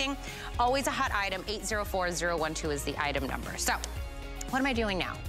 shipping. Always a hot item. 804012 is the item number. So, what am I doing now?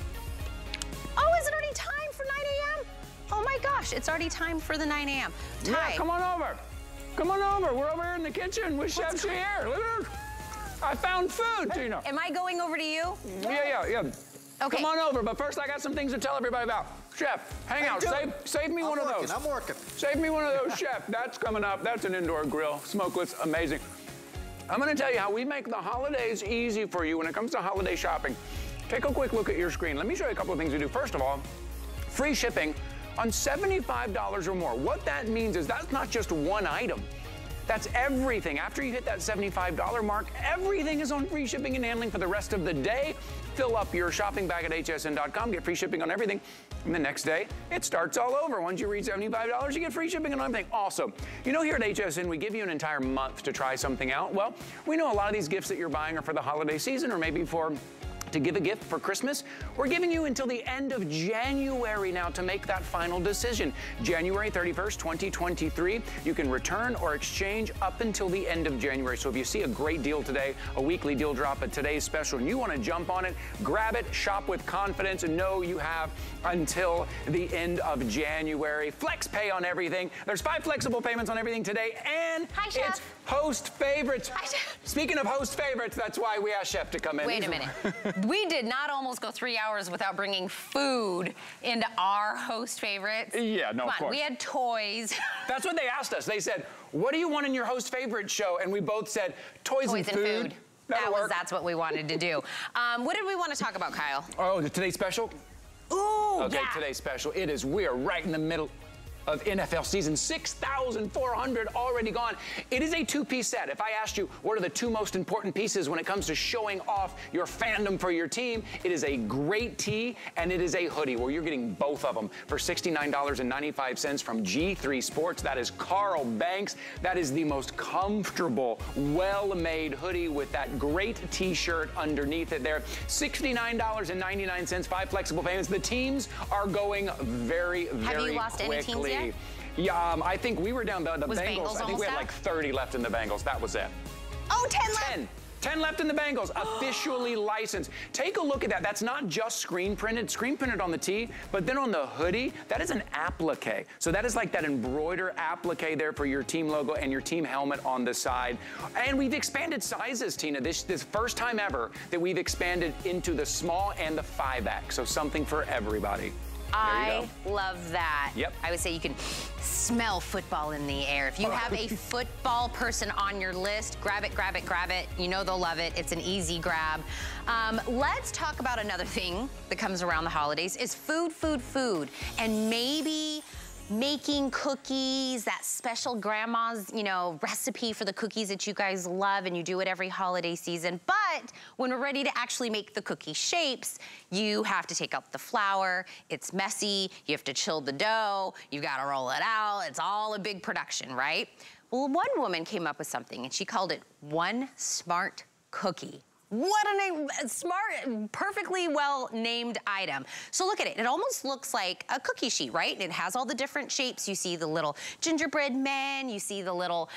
Oh, is it already time for 9 a.m.? Oh my gosh, it's already time for the 9 a.m. Yeah, come on over. Come on over. We're over here in the kitchen with Chef here. Look at her. I found food, Tina. Am I going over to you? Yeah. Okay. Come on over, but first I got some things to tell everybody about. Chef, hang out. Save me one of those. I'm working. Save me one of those, Chef. That's coming up. That's an indoor grill. Smokeless, amazing. I'm gonna tell you how we make the holidays easy for you when it comes to holiday shopping. Take a quick look at your screen. Let me show you a couple of things we do. First of all, free shipping on $75 or more. What that means is that's not just one item. That's everything. After you hit that $75 mark, everything is on free shipping and handling for the rest of the day. Fill up your shopping bag at hsn.com, get free shipping on everything, and the next day, it starts all over. Once you reach $75, you get free shipping on everything. Also, you know, here at HSN, we give you an entire month to try something out. Well, we know a lot of these gifts that you're buying are for the holiday season or maybe to give a gift for Christmas. We're giving you until the end of January now to make that final decision. January 31st, 2023. You can return or exchange up until the end of January. So if you see a great deal today, a weekly deal drop at today's special, and you want to jump on it, grab it, shop with confidence, and know you have until the end of January. Flex pay on everything. There's 5 flexible payments on everything today, and it's host favorites. Hi, Chef. Speaking of host favorites, that's why we asked Chef to come in. Wait a minute. We did not almost go 3 hours without bringing food into our host favorites. Yeah, no, of course. We had toys. That's what they asked us. They said, what do you want in your host favorite show? And we both said, toys and food. That's what we wanted to do. What did we want to talk about, Kyle? Oh, today's special? Ooh, okay, today's special. We are right in the middle of NFL season. 6,400 already gone. It is a 2-piece set. If I asked you, what are the 2 most important pieces when it comes to showing off your fandom for your team, it is a great tee and it is a hoodie, where you're getting both of them for $69.95 from G3 Sports. That is Carl Banks. That is the most comfortable, well-made hoodie with that great t-shirt underneath it there. $69.99, 5 flexible payments. The teams are going very, very quickly. Have you lost any teams yet? Yeah, I think we were down the Bengals. I think we had out? like 30 left in the Bengals. That was it. Oh, 10 left. 10 left in the Bengals, officially licensed. Take a look at that. That's not just screen printed on the tee, but then on the hoodie, that is an applique. So that is like that embroider applique there for your team logo and your team helmet on the side. And we've expanded sizes, Tina. This first time ever that we've expanded into the small and the 5X. So something for everybody. I love that. Yep. I would say you can smell football in the air. If you have a football person on your list, grab it, grab it, grab it. You know they'll love it. It's an easy grab. Let's talk about another thing that comes around the holidays is food. And maybe making cookies, that special grandma's, you know, recipe for the cookies that you guys love and you do it every holiday season. But when we're ready to actually make the cookie shapes, you have to take out the flour. It's messy. You have to chill the dough. You've got to roll it out. It's all a big production, right? Well, one woman came up with something and she called it One Smart Cookie. What a name, smart, perfectly well-named item. So look at it. It almost looks like a cookie sheet, right? It has all the different shapes. You see the little gingerbread men, you see the little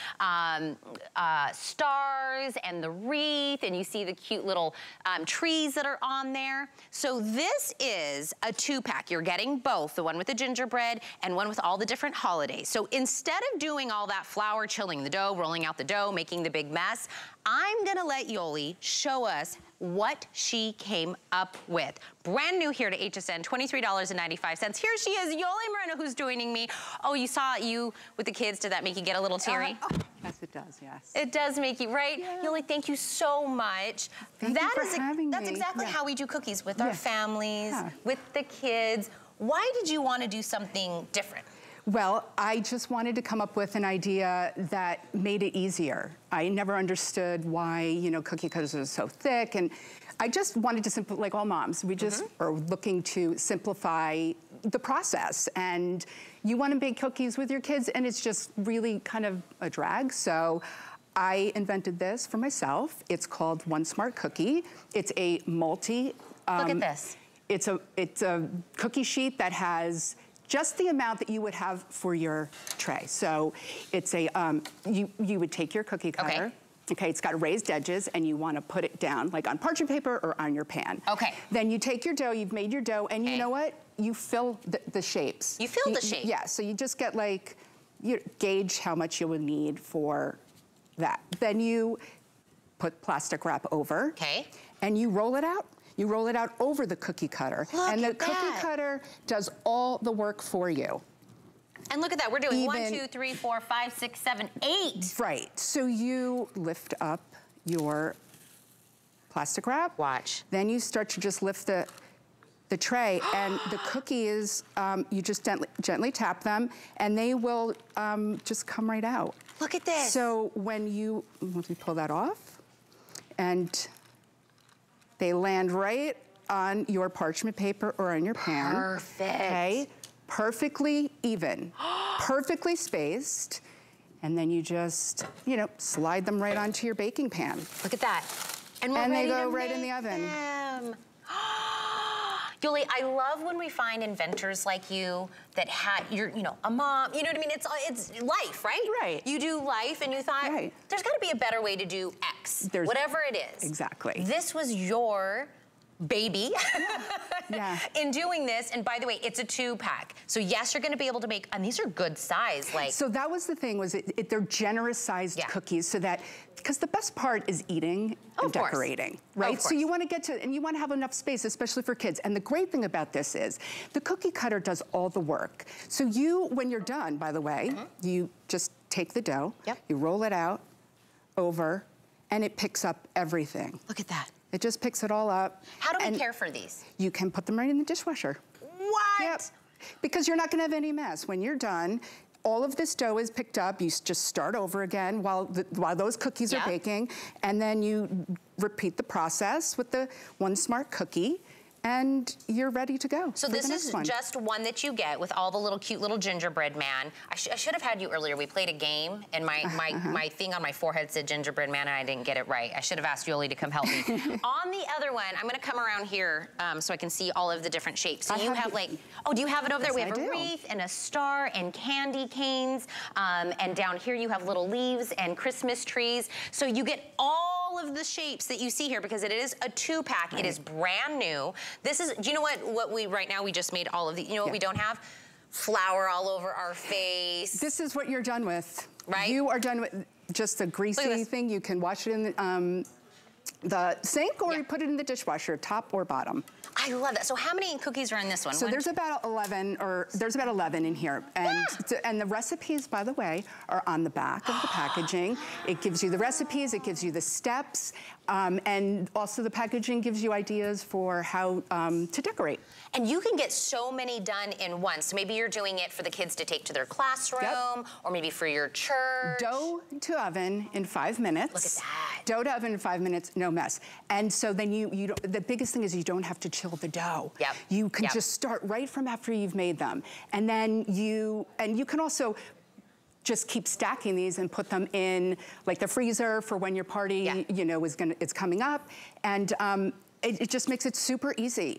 stars and the wreath, and you see the cute little trees that are on there. So this is a 2-pack. You're getting both, the one with the gingerbread and one with all the different holidays. So instead of doing all that flour, chilling the dough, rolling out the dough, making the big mess, I'm gonna let Yoli show us what she came up with. Brand new here to HSN, $23.95. Here she is, Yoli Moreno, who's joining me. Oh, you saw you with the kids. Did that make you get a little teary? Yes, it does, yes. It does make you, right? Yeah. Yoli, thank you so much. Thank you for having me. That's exactly how we do cookies with our families, with the kids. Why did you want to do something different? Well, I just wanted to come up with an idea that made it easier. I never understood why, you know, cookie cutters are so thick, and I just wanted to simplify, like all moms, we just are looking to simplify the process. And you want to bake cookies with your kids, and it's just really kind of a drag. So I invented this for myself. It's called One Smart Cookie. It's a multi. Look at this. It's a cookie sheet that has just the amount that you would have for your tray. So it's a, you would take your cookie cutter, Okay, it's got raised edges, and you want to put it down, like on parchment paper or on your pan. Okay. Then you take your dough, you've made your dough, and you know what? You fill the shapes. You fill the shape? Yeah, so you just get like, you gauge how much you would need for that. Then you put plastic wrap over. Okay. And you roll it out. You roll it out over the cookie cutter. Look and the at cookie that. cutter does all the work for you. And look at that, we're doing 1, 2, 3, 4, 5, 6, 7, 8. Right, so you lift up your plastic wrap. Watch. Then you start to just lift the tray, and the cookies, you just gently tap them, and they will just come right out. Look at this. So once you pull that off, and they land right on your parchment paper or on your pan. Perfect. Okay, perfectly even, perfectly spaced, and then you just, slide them right onto your baking pan. Look at that. And we're And they ready go to right in the make oven. them. Yoli, I love when we find inventors like you that had, you're, a mom, you know what I mean? It's life, right? Right. You do life and you thought, Right. there's gotta be a better way to do X, whatever it is. Exactly. This was your baby Yeah. in doing this. And by the way, it's a 2-pack. So yes, you're gonna be able to make, and these are good size. Like. So that was the thing, was they're generous sized cookies, so that, because the best part is eating and decorating, right? So you want to get to, and you want to have enough space, especially for kids. And the great thing about this is the cookie cutter does all the work. So when you're done, by the way, you just take the dough, you roll it out over, and it picks up everything. Look at that. It just picks it all up. How do we care for these? You can put them right in the dishwasher. What? Yep. Because you're not going to have any mess. When you're done, all of this dough is picked up. You just start over again while those cookies are baking, and then you repeat the process with the One Smart Cookie, and you're ready to go. So this is just one that you get with all the little cute little gingerbread man. I should have had you earlier. We played a game, and my thing on my forehead said gingerbread man, and I didn't get it right. I should have asked Yoli to come help me. On the other one, I'm gonna come around here so I can see all of the different shapes. So you have like, oh, do you have it over there? We have a wreath and a star and candy canes, and down here you have little leaves and Christmas trees. So you get all of the shapes that you see here because it is a 2-pack. It is brand new. This is, do you know what we, right now we just made all of the, you know what we don't have? Flour all over our face. This is what you're done with. Right? You are done with just a greasy thing. You can wash it in the sink, or you put it in the dishwasher, top or bottom. I love that. So how many cookies are in this one? So there's about 11, there's about 11 in here. And, and the recipes, by the way, are on the back of the packaging. It gives you the recipes, it gives you the steps, and also the packaging gives you ideas for how to decorate. And you can get so many done in one. So maybe you're doing it for the kids to take to their classroom, or maybe for your church. Dough to oven in 5 minutes. Look at that. Dough to oven in 5 minutes, no mess. And so then you don't, the biggest thing is you don't have to chill the dough. Yep. You can just start right from after you've made them. And then you can also just keep stacking these and put them in like the freezer for when your party, you know, it's coming up. And it just makes it super easy.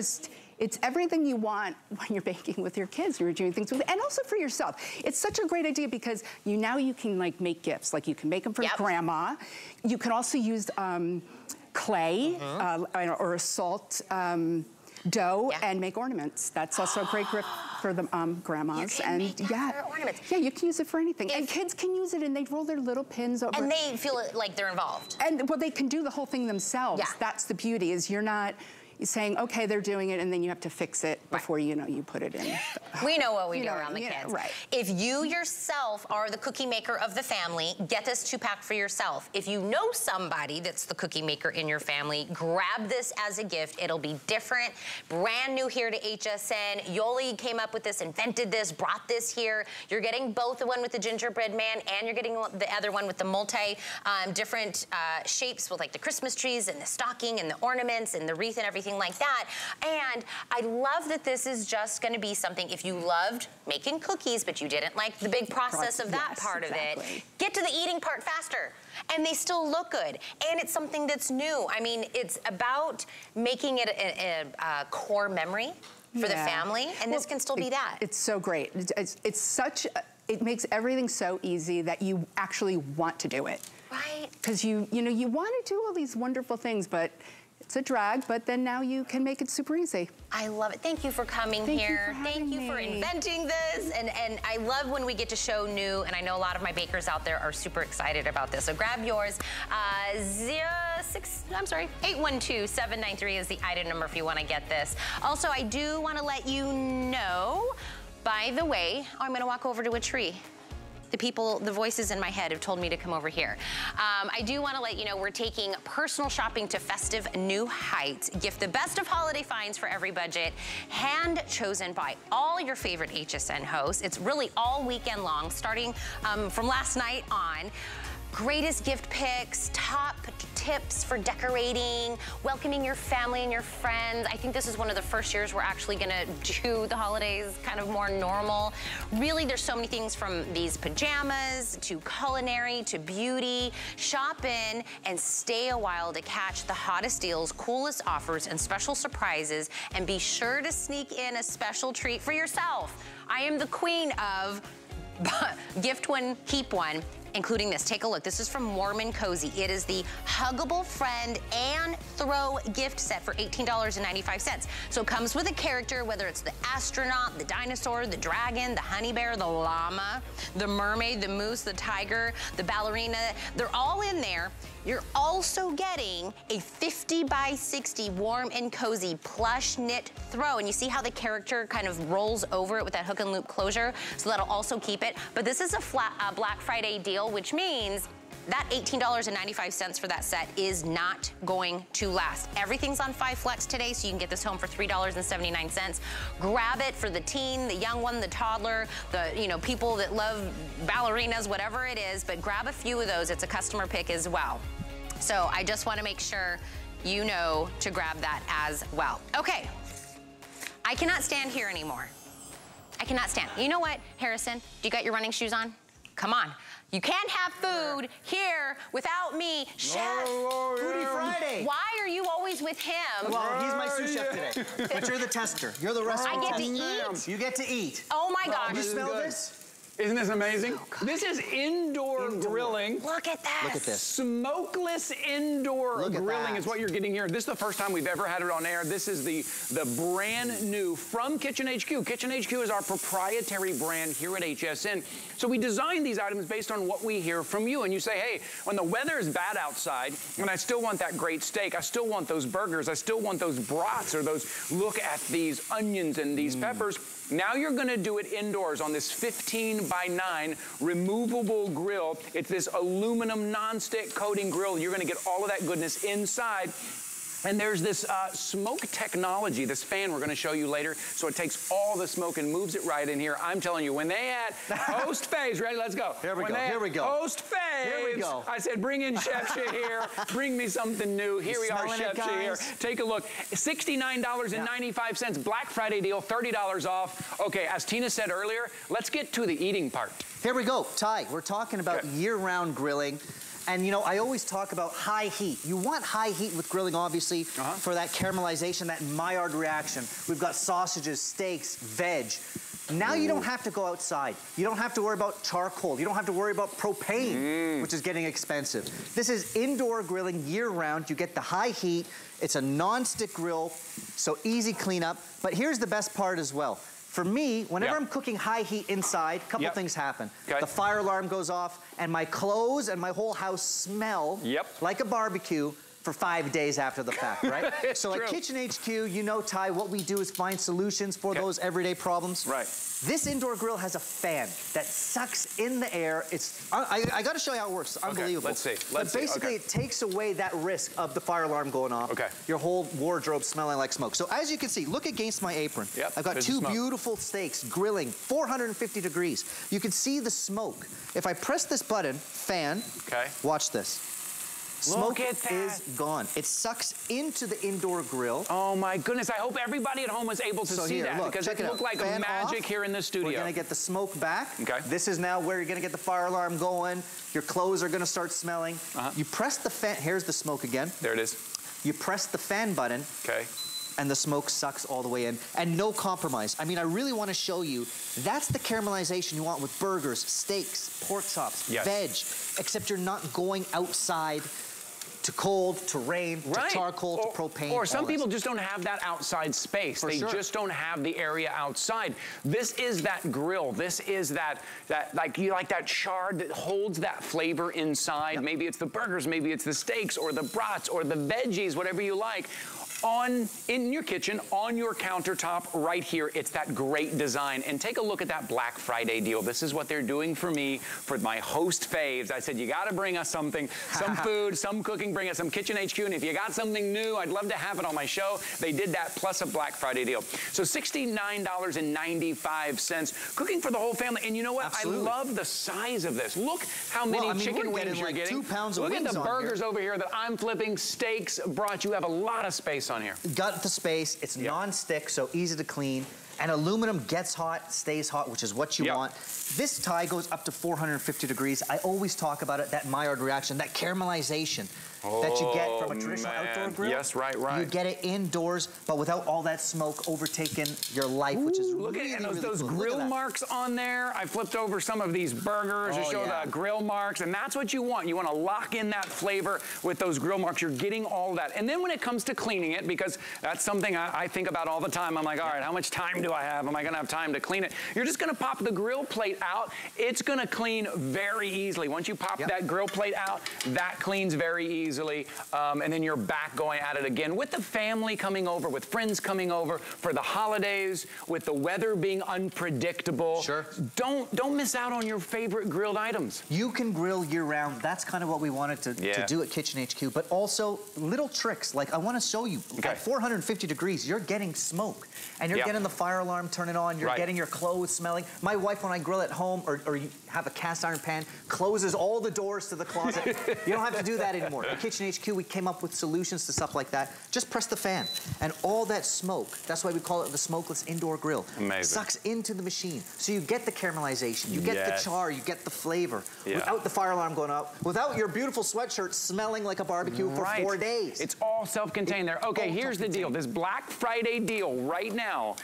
It's everything you want when you're baking with your kids, you're doing things with it, and also for yourself. It's such a great idea because now you can like make gifts. Like you can make them for grandma. You can also use clay or a salt dough and make ornaments. That's also a great gift for the grandmas. You can make that for ornaments. Yeah, you can use it for anything. And kids can use it, and they roll their little pins over. And they feel like they're involved. And well, they can do the whole thing themselves. Yeah. That's the beauty, is you're not saying, okay, they're doing it, and then you have to fix it before you put it in. We know what we do around the kids. Right. If you yourself are the cookie maker of the family, get this 2-pack for yourself. If you know somebody that's the cookie maker in your family, grab this as a gift. It'll be different, brand new here to HSN. Yoli came up with this, invented this, brought this here. You're getting both the one with the gingerbread man, and you're getting the other one with the multi different shapes with like the Christmas trees and the stocking and the ornaments and the wreath and everything like that. And I love that this is just gonna be something, if you loved making cookies, but you didn't like the big process of that part of it, get to the eating part faster. And they still look good. And it's something that's new. I mean, it's about making it a core memory for the family, and this can still be that. It's so great. It's such, it makes everything so easy that you actually want to do it. Right. Because you know, you want to do all these wonderful things, but it's a drag, but then now you can make it super easy. I love it. Thank you for coming here. Thank you for inventing this. And I love when we get to show new, and I know a lot of my bakers out there are super excited about this. So grab yours. 812-793 is the item number if you want to get this. Also, I do want to let you know, by the way, I'm going to walk over to a tree. The voices in my head have told me to come over here. I do want to let you know we're taking personal shopping to festive new heights. Gift the best of holiday finds for every budget. Hand chosen by all your favorite HSN hosts. It's really all weekend long, starting from last night on. Greatest gift picks, top tips for decorating, welcoming your family and your friends. I think this is one of the first years we're actually gonna do the holidays kind of more normal. Really, there's so many things from these pajamas to culinary to beauty. Shop in and stay a while to catch the hottest deals, coolest offers, and special surprises. And be sure to sneak in a special treat for yourself. I am the queen of gift one, keep one, including this. Take a look. This is from Warm and Cozy. It is the Huggable Friend and Throw gift set for $18.95. So it comes with a character, whether it's the astronaut, the dinosaur, the dragon, the honey bear, the llama, the mermaid, the moose, the tiger, the ballerina. They're all in there. You're also getting a 50 by 60 Warm and Cozy plush knit throw. And you see how the character kind of rolls over it with that hook and loop closure? So that'll also keep it. But this is a Black Friday deal, which means that $18.95 for that set is not going to last. Everything's on 5 Flex today, so you can get this home for $3.79. Grab it for the teen, the young one, the toddler, the people that love ballerinas, whatever it is, but grab a few of those. It's a customer pick as well. So I just want to make sure you know to grab that as well. Okay, I cannot stand here anymore. I cannot stand. You know what, Harrison? Do you got your running shoes on? Come on. You can't have food here without me. Chef! Foodie Friday! Why are you always with him? Well, he's my sous chef today. But you're the tester. You're the restaurant I get to tester. eat? You get to eat. Oh my gosh. You smell this? Isn't this amazing? This is indoor grilling. Look at that. Look at this. Smokeless indoor grilling is what you're getting here. This is the first time we've ever had it on air. This is the brand new from Kitchen HQ. Kitchen HQ is our proprietary brand here at HSN. So we design these items based on what we hear from you. And you say, hey, when the weather is bad outside and I still want that great steak, I still want those burgers, I still want those brats or those, look at these onions and these peppers. Now you're gonna do it indoors on this 15 by 9 removable grill. It's this aluminum non-stick coating grill. You're gonna get all of that goodness inside. And there's this smoke technology, this fan we're gonna show you later, so it takes all the smoke and moves it right in here. I'm telling you, when they had host phase, ready, let's go. Here we go, here we go. Host phase. Here we go. I said, bring in Chef Shahir, bring me something new. Here we are, Chef Shahir. Take a look, $69.95, Black Friday deal, $30 off. Okay, as Tina said earlier, let's get to the eating part. Here we go, Ty, we're talking about year-round grilling. And I always talk about high heat. You want high heat with grilling, obviously, for that caramelization, that Maillard reaction. We've got sausages, steaks, veg. Now you don't have to go outside. You don't have to worry about charcoal. You don't have to worry about propane, which is getting expensive. This is indoor grilling year-round. You get the high heat. It's a non-stick grill, so easy cleanup. But here's the best part as well. For me, whenever I'm cooking high heat inside, a couple things happen. The fire alarm goes off, and my clothes and my whole house smell like a barbecue for 5 days after the fact, right? So at Kitchen HQ, Ty, what we do is find solutions for those everyday problems. Right. This indoor grill has a fan that sucks in the air. I gotta show you how it works. It's unbelievable. Let's see. But basically, it takes away that risk of the fire alarm going off. Your whole wardrobe smelling like smoke. So as you can see, look against my apron. I've got 2 beautiful steaks grilling, 450 degrees. You can see the smoke. If I press this button, fan, watch this. Smoke is gone. It sucks into the indoor grill. Oh my goodness, I hope everybody at home was able to see that, because it looked like magic here in the studio. We're gonna get the smoke back. This is now where you're gonna get the fire alarm going. Your clothes are gonna start smelling. You press the fan, here's the smoke again. There it is. You press the fan button. and the smoke sucks all the way in, and no compromise. I mean, I really want to show you, that's the caramelization you want with burgers, steaks, pork chops, veg, except you're not going outside to cold, to rain, to charcoal, to propane. Or some people just don't have that outside space. They just don't have the area outside. This is that grill. This is that like you like that char that holds that flavor inside. Maybe it's the burgers, maybe it's the steaks or the brats or the veggies, whatever you like. In your kitchen, on your countertop, right here, it's that great design. And take a look at that Black Friday deal. This is what they're doing for me, for my host faves. I said, you gotta bring us something, some food, some cooking, bring us some Kitchen HQ, and if you got something new, I'd love to have it on my show. They did that plus a Black Friday deal. So $69.95, cooking for the whole family. And you know what? Absolutely. I love the size of this. Look how many chicken wings you're getting. 2 pounds of wings. Look at the burgers over here that I'm flipping, steaks, brats. You have a lot of space on here. Got the space, it's non-stick, so easy to clean. And aluminum gets hot, stays hot, which is what you want. This tie goes up to 450 degrees. I always talk about it, that Maillard reaction, that caramelization that you get from a traditional outdoor grill. Yes, right. You get it indoors, but without all that smoke overtaking your life, which is look really, at really those cool. grill marks on there. I flipped over some of these burgers to show the grill marks, and that's what you want. You want to lock in that flavor with those grill marks. You're getting all that. And then when it comes to cleaning it, because that's something I think about all the time, I'm like, all right, how much time do I have? Am I going to have time to clean it? You're just going to pop the grill plate out. It's going to clean very easily. Once you pop that grill plate out, that cleans very easily. And then you're back going at it again with the family coming over, with friends coming over for the holidays, with the weather being unpredictable. Don't miss out on your favorite grilled items. You can grill year round. That's kind of what we wanted to do at Kitchen HQ, but also little tricks. Like I want to show you, at 450 degrees, you're getting smoke. And you're getting the fire alarm turning on, you're getting your clothes smelling. My wife, when I grill at home, or you have a cast iron pan, closes all the doors to the closet. You don't have to do that anymore. At Kitchen HQ, we came up with solutions to stuff like that. Just press the fan, and all that smoke, that's why we call it the smokeless indoor grill, sucks into the machine. So you get the caramelization, you get the char, you get the flavor, without the fire alarm going off, without your beautiful sweatshirt smelling like a barbecue for 4 days. It's all self-contained there. Okay, here's the deal. This Black Friday deal right now,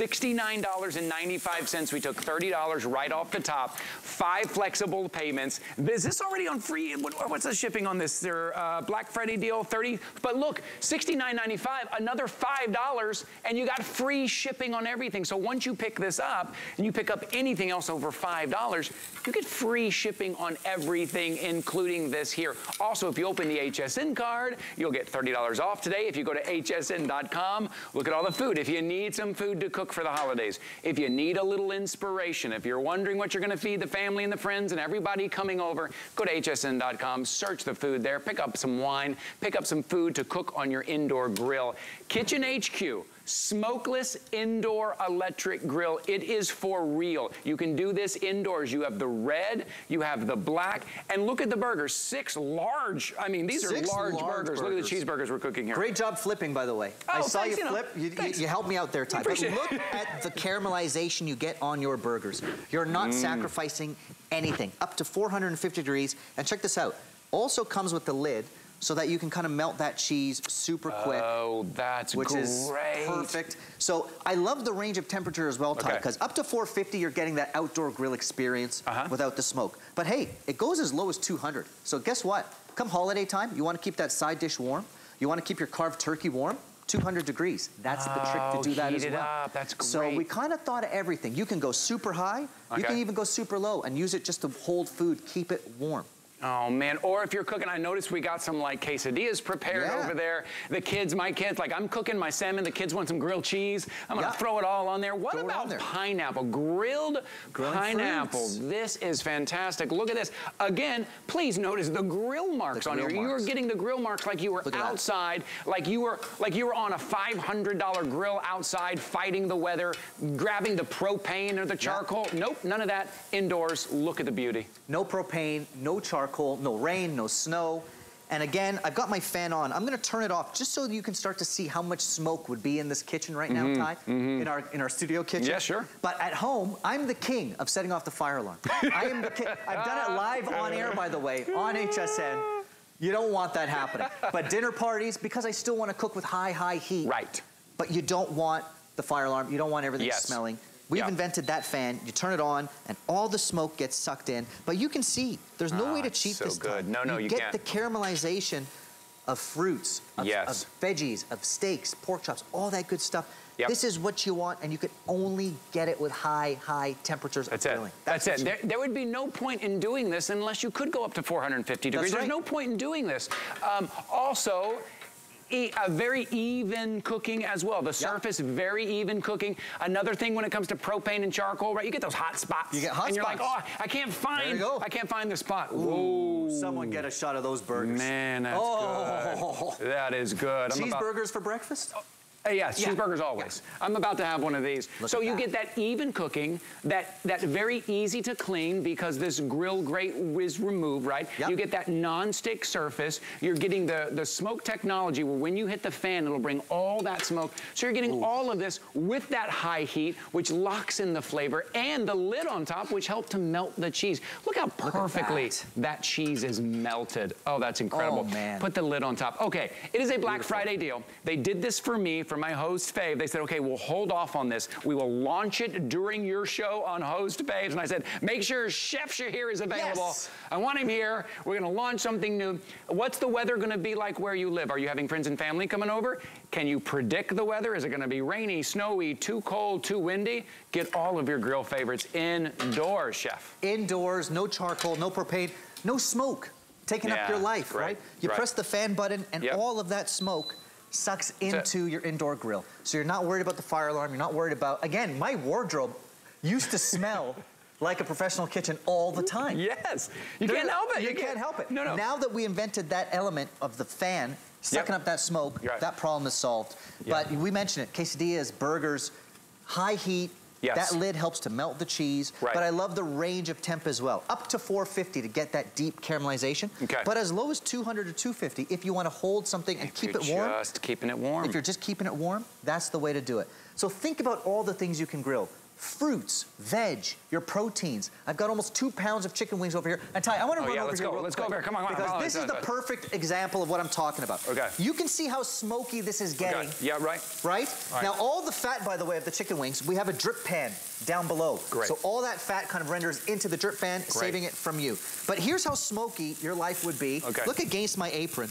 $69.95. We took $30 right off the top. 5 flexible payments. Is this already on free? What's the shipping on this? Black Friday deal, $30. But look, $69.95, another $5, and you got free shipping on everything. So once you pick this up, and you pick up anything else over $5, you get free shipping on everything, including this here. Also, if you open the HSN card, you'll get $30 off today. If you go to hsn.com, look at all the food. If you need some food to cook for the holidays, if you need a little inspiration, if you're wondering what you're going to feed the family and the friends and everybody coming over, go to hsn.com, search the food there, pick up some wine, pick up some food to cook on your indoor grill. Kitchen HQ. Smokeless indoor electric grill. It is for real. You can do this indoors. You have the red, you have the black, and look at the burgers. 6 large, I mean, these are large burgers. Look at the cheeseburgers we're cooking here. Great job flipping, by the way. I saw you flip. You helped me out there, Ty. But look at the caramelization you get on your burgers. You're not sacrificing anything. Up to 450 degrees. And check this out. Also comes with the lid, so that you can kind of melt that cheese super quick. Oh, that's great. Which is perfect. So I love the range of temperature as well, Ty, because up to 450, you're getting that outdoor grill experience without the smoke. But hey, it goes as low as 200. So guess what? Come holiday time, you want to keep that side dish warm. You want to keep your carved turkey warm. 200 degrees. That's the trick to do that as well. Up. That's great. So we kind of thought of everything. You can go super high. You can even go super low and use it just to hold food, keep it warm. Oh man, or if you're cooking, I noticed we got some like quesadillas prepared over there. The kids, my kids, like I'm cooking my salmon, the kids want some grilled cheese. I'm gonna throw it all on there. What about pineapple? Grilled pineapple. Fruits. This is fantastic. Look at this. Again, please notice the grill marks on here. You are getting the grill marks like you were outside, like you were on a $500 grill outside fighting the weather, grabbing the propane or the charcoal. Nope, none of that. Indoors, look at the beauty. No propane, no charcoal. No rain, no snow. And again, I've got my fan on. I'm gonna turn it off just so you can start to see how much smoke would be in this kitchen right now, Ty, in our studio kitchen. Yeah, sure. But at home, I'm the king of setting off the fire alarm. I am the king. I've done it live on air, by the way, on HSN. You don't want that happening. But dinner parties, because I still want to cook with high heat. but you don't want the fire alarm. You don't want everything smelling. We've invented that fan. You turn it on, and all the smoke gets sucked in. But you can see, there's no way to cheat this time. No, you get the caramelization of fruits, of veggies, of steaks, pork chops, all that good stuff. This is what you want, and you can only get it with high temperatures of grilling. That's it. There would be no point in doing this unless you could go up to 450 degrees. There's no point in doing this. Also, a very even cooking as well. The surface, very even cooking. Another thing when it comes to propane and charcoal, right? You get those hot spots. You get hot spots. And you're like, oh, I can't find the spot. Ooh, someone get a shot of those burgers. Man, that's good. That is good. Cheeseburgers for breakfast? Yes, cheeseburgers always. I'm about to have one of these. So you get that even cooking, that very easy to clean because this grill grate is removed, right? You get that non-stick surface. You're getting the smoke technology where when you hit the fan, it'll bring all that smoke. So you're getting all of this with that high heat, which locks in the flavor, and the lid on top, which helped to melt the cheese. Look how perfectly that cheese is melted. Oh, that's incredible. Oh, man. Put the lid on top. Okay, it is a Black Friday deal. They did this for me, for my host fave. They said, okay, we'll hold off on this. We will launch it during your show on host faves. And I said, make sure Chef Shahir is available. I want him here. We're going to launch something new. What's the weather going to be like where you live? Are you having friends and family coming over? Can you predict the weather? Is it going to be rainy, snowy, too cold, too windy? Get all of your grill favorites indoors, Chef. Indoors, no charcoal, no propane, no smoke taking up your life, right? You press the fan button and all of that smoke sucks into your indoor grill. So you're not worried about the fire alarm. You're not worried about, again, my wardrobe used to smell like a professional kitchen all the time. Yes. You can't help it. You can't help it. No. Now that we invented that element of the fan sucking up that smoke, that problem is solved. But we mentioned it, quesadillas, burgers, high heat. That lid helps to melt the cheese, but I love the range of temp as well. Up to 450 to get that deep caramelization, but as low as 200 to 250 if you want to hold something and keep it warm. Just keeping it warm. If you're just keeping it warm, that's the way to do it. So think about all the things you can grill. Fruits, veg, your proteins. I've got almost 2 pounds of chicken wings over here. And Ty, I want to run over here. Let's go over here. Come on. Because this is the perfect example of what I'm talking about. You can see how smoky this is getting. Right? Now, all the fat, by the way, of the chicken wings, we have a drip pan down below. So all that fat kind of renders into the drip pan, saving it from you. But here's how smoky your life would be. Look against my apron.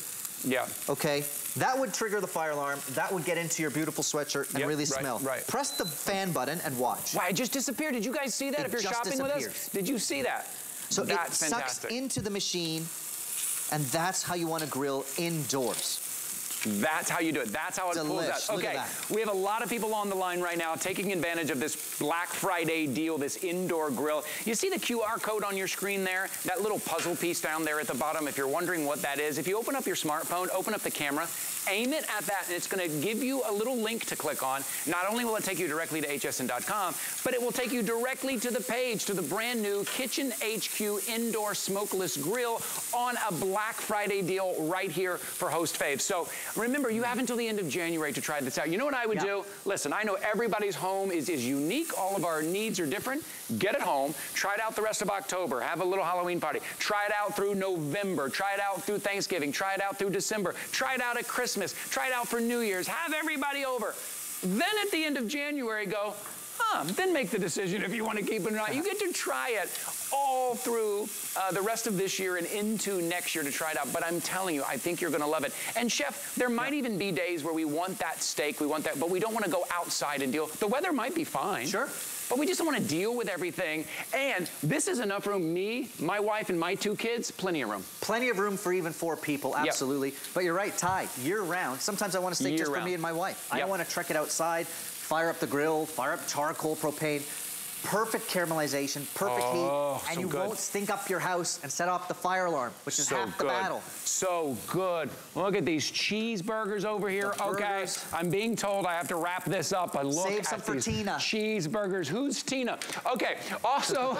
Okay, that would trigger the fire alarm. That would get into your beautiful sweatshirt and really smell. Press the fan button and watch. Wow, it just disappeared. Did you guys see that? If you're shopping with us, did you see that? So it sucks into the machine, and that's how you want to grill indoors. That's how you do it. That's how it pulls out. Okay, we have a lot of people on the line right now taking advantage of this Black Friday deal, this indoor grill. You see the QR code on your screen there? That little puzzle piece down there at the bottom, if you're wondering what that is, if you open up your smartphone, open up the camera, aim it at that, and it's going to give you a little link to click on. Not only will it take you directly to hsn.com, but it will take you directly to the page, to the brand new Kitchen HQ Indoor Smokeless Grill on a Black Friday deal right here for Host Faves. So remember, you have until the end of January to try this out. You know what I would do? Listen, I know everybody's home is unique. All of our needs are different. Get it home. Try it out the rest of October. Have a little Halloween party. Try it out through November. Try it out through Thanksgiving. Try it out through December. Try it out at Christmas. Try it out for New Year's. Have everybody over. Then at the end of January, go, then make the decision if you want to keep it or not. You get to try it all through the rest of this year and into next year to try it out. But I'm telling you, I think you're going to love it. And Chef, there might even be days where we want that steak, we want that, but we don't want to go outside and deal. The weather might be fine. But we just don't want to deal with everything. And this is enough room. Me, my wife, and my 2 kids, plenty of room. Plenty of room for even 4 people, absolutely. But you're right, Ty, year-round. Sometimes I want to steak just for me and my wife. I don't want to trek it outside, fire up the grill, fire up charcoal, propane. Perfect caramelization, perfect heat, and you won't stink up your house and set off the fire alarm, which is half the battle. So good. Look at these cheeseburgers over here. Okay, I'm being told I have to wrap this up. But look Save some at for these Tina. Cheeseburgers. Who's Tina? Okay. Also,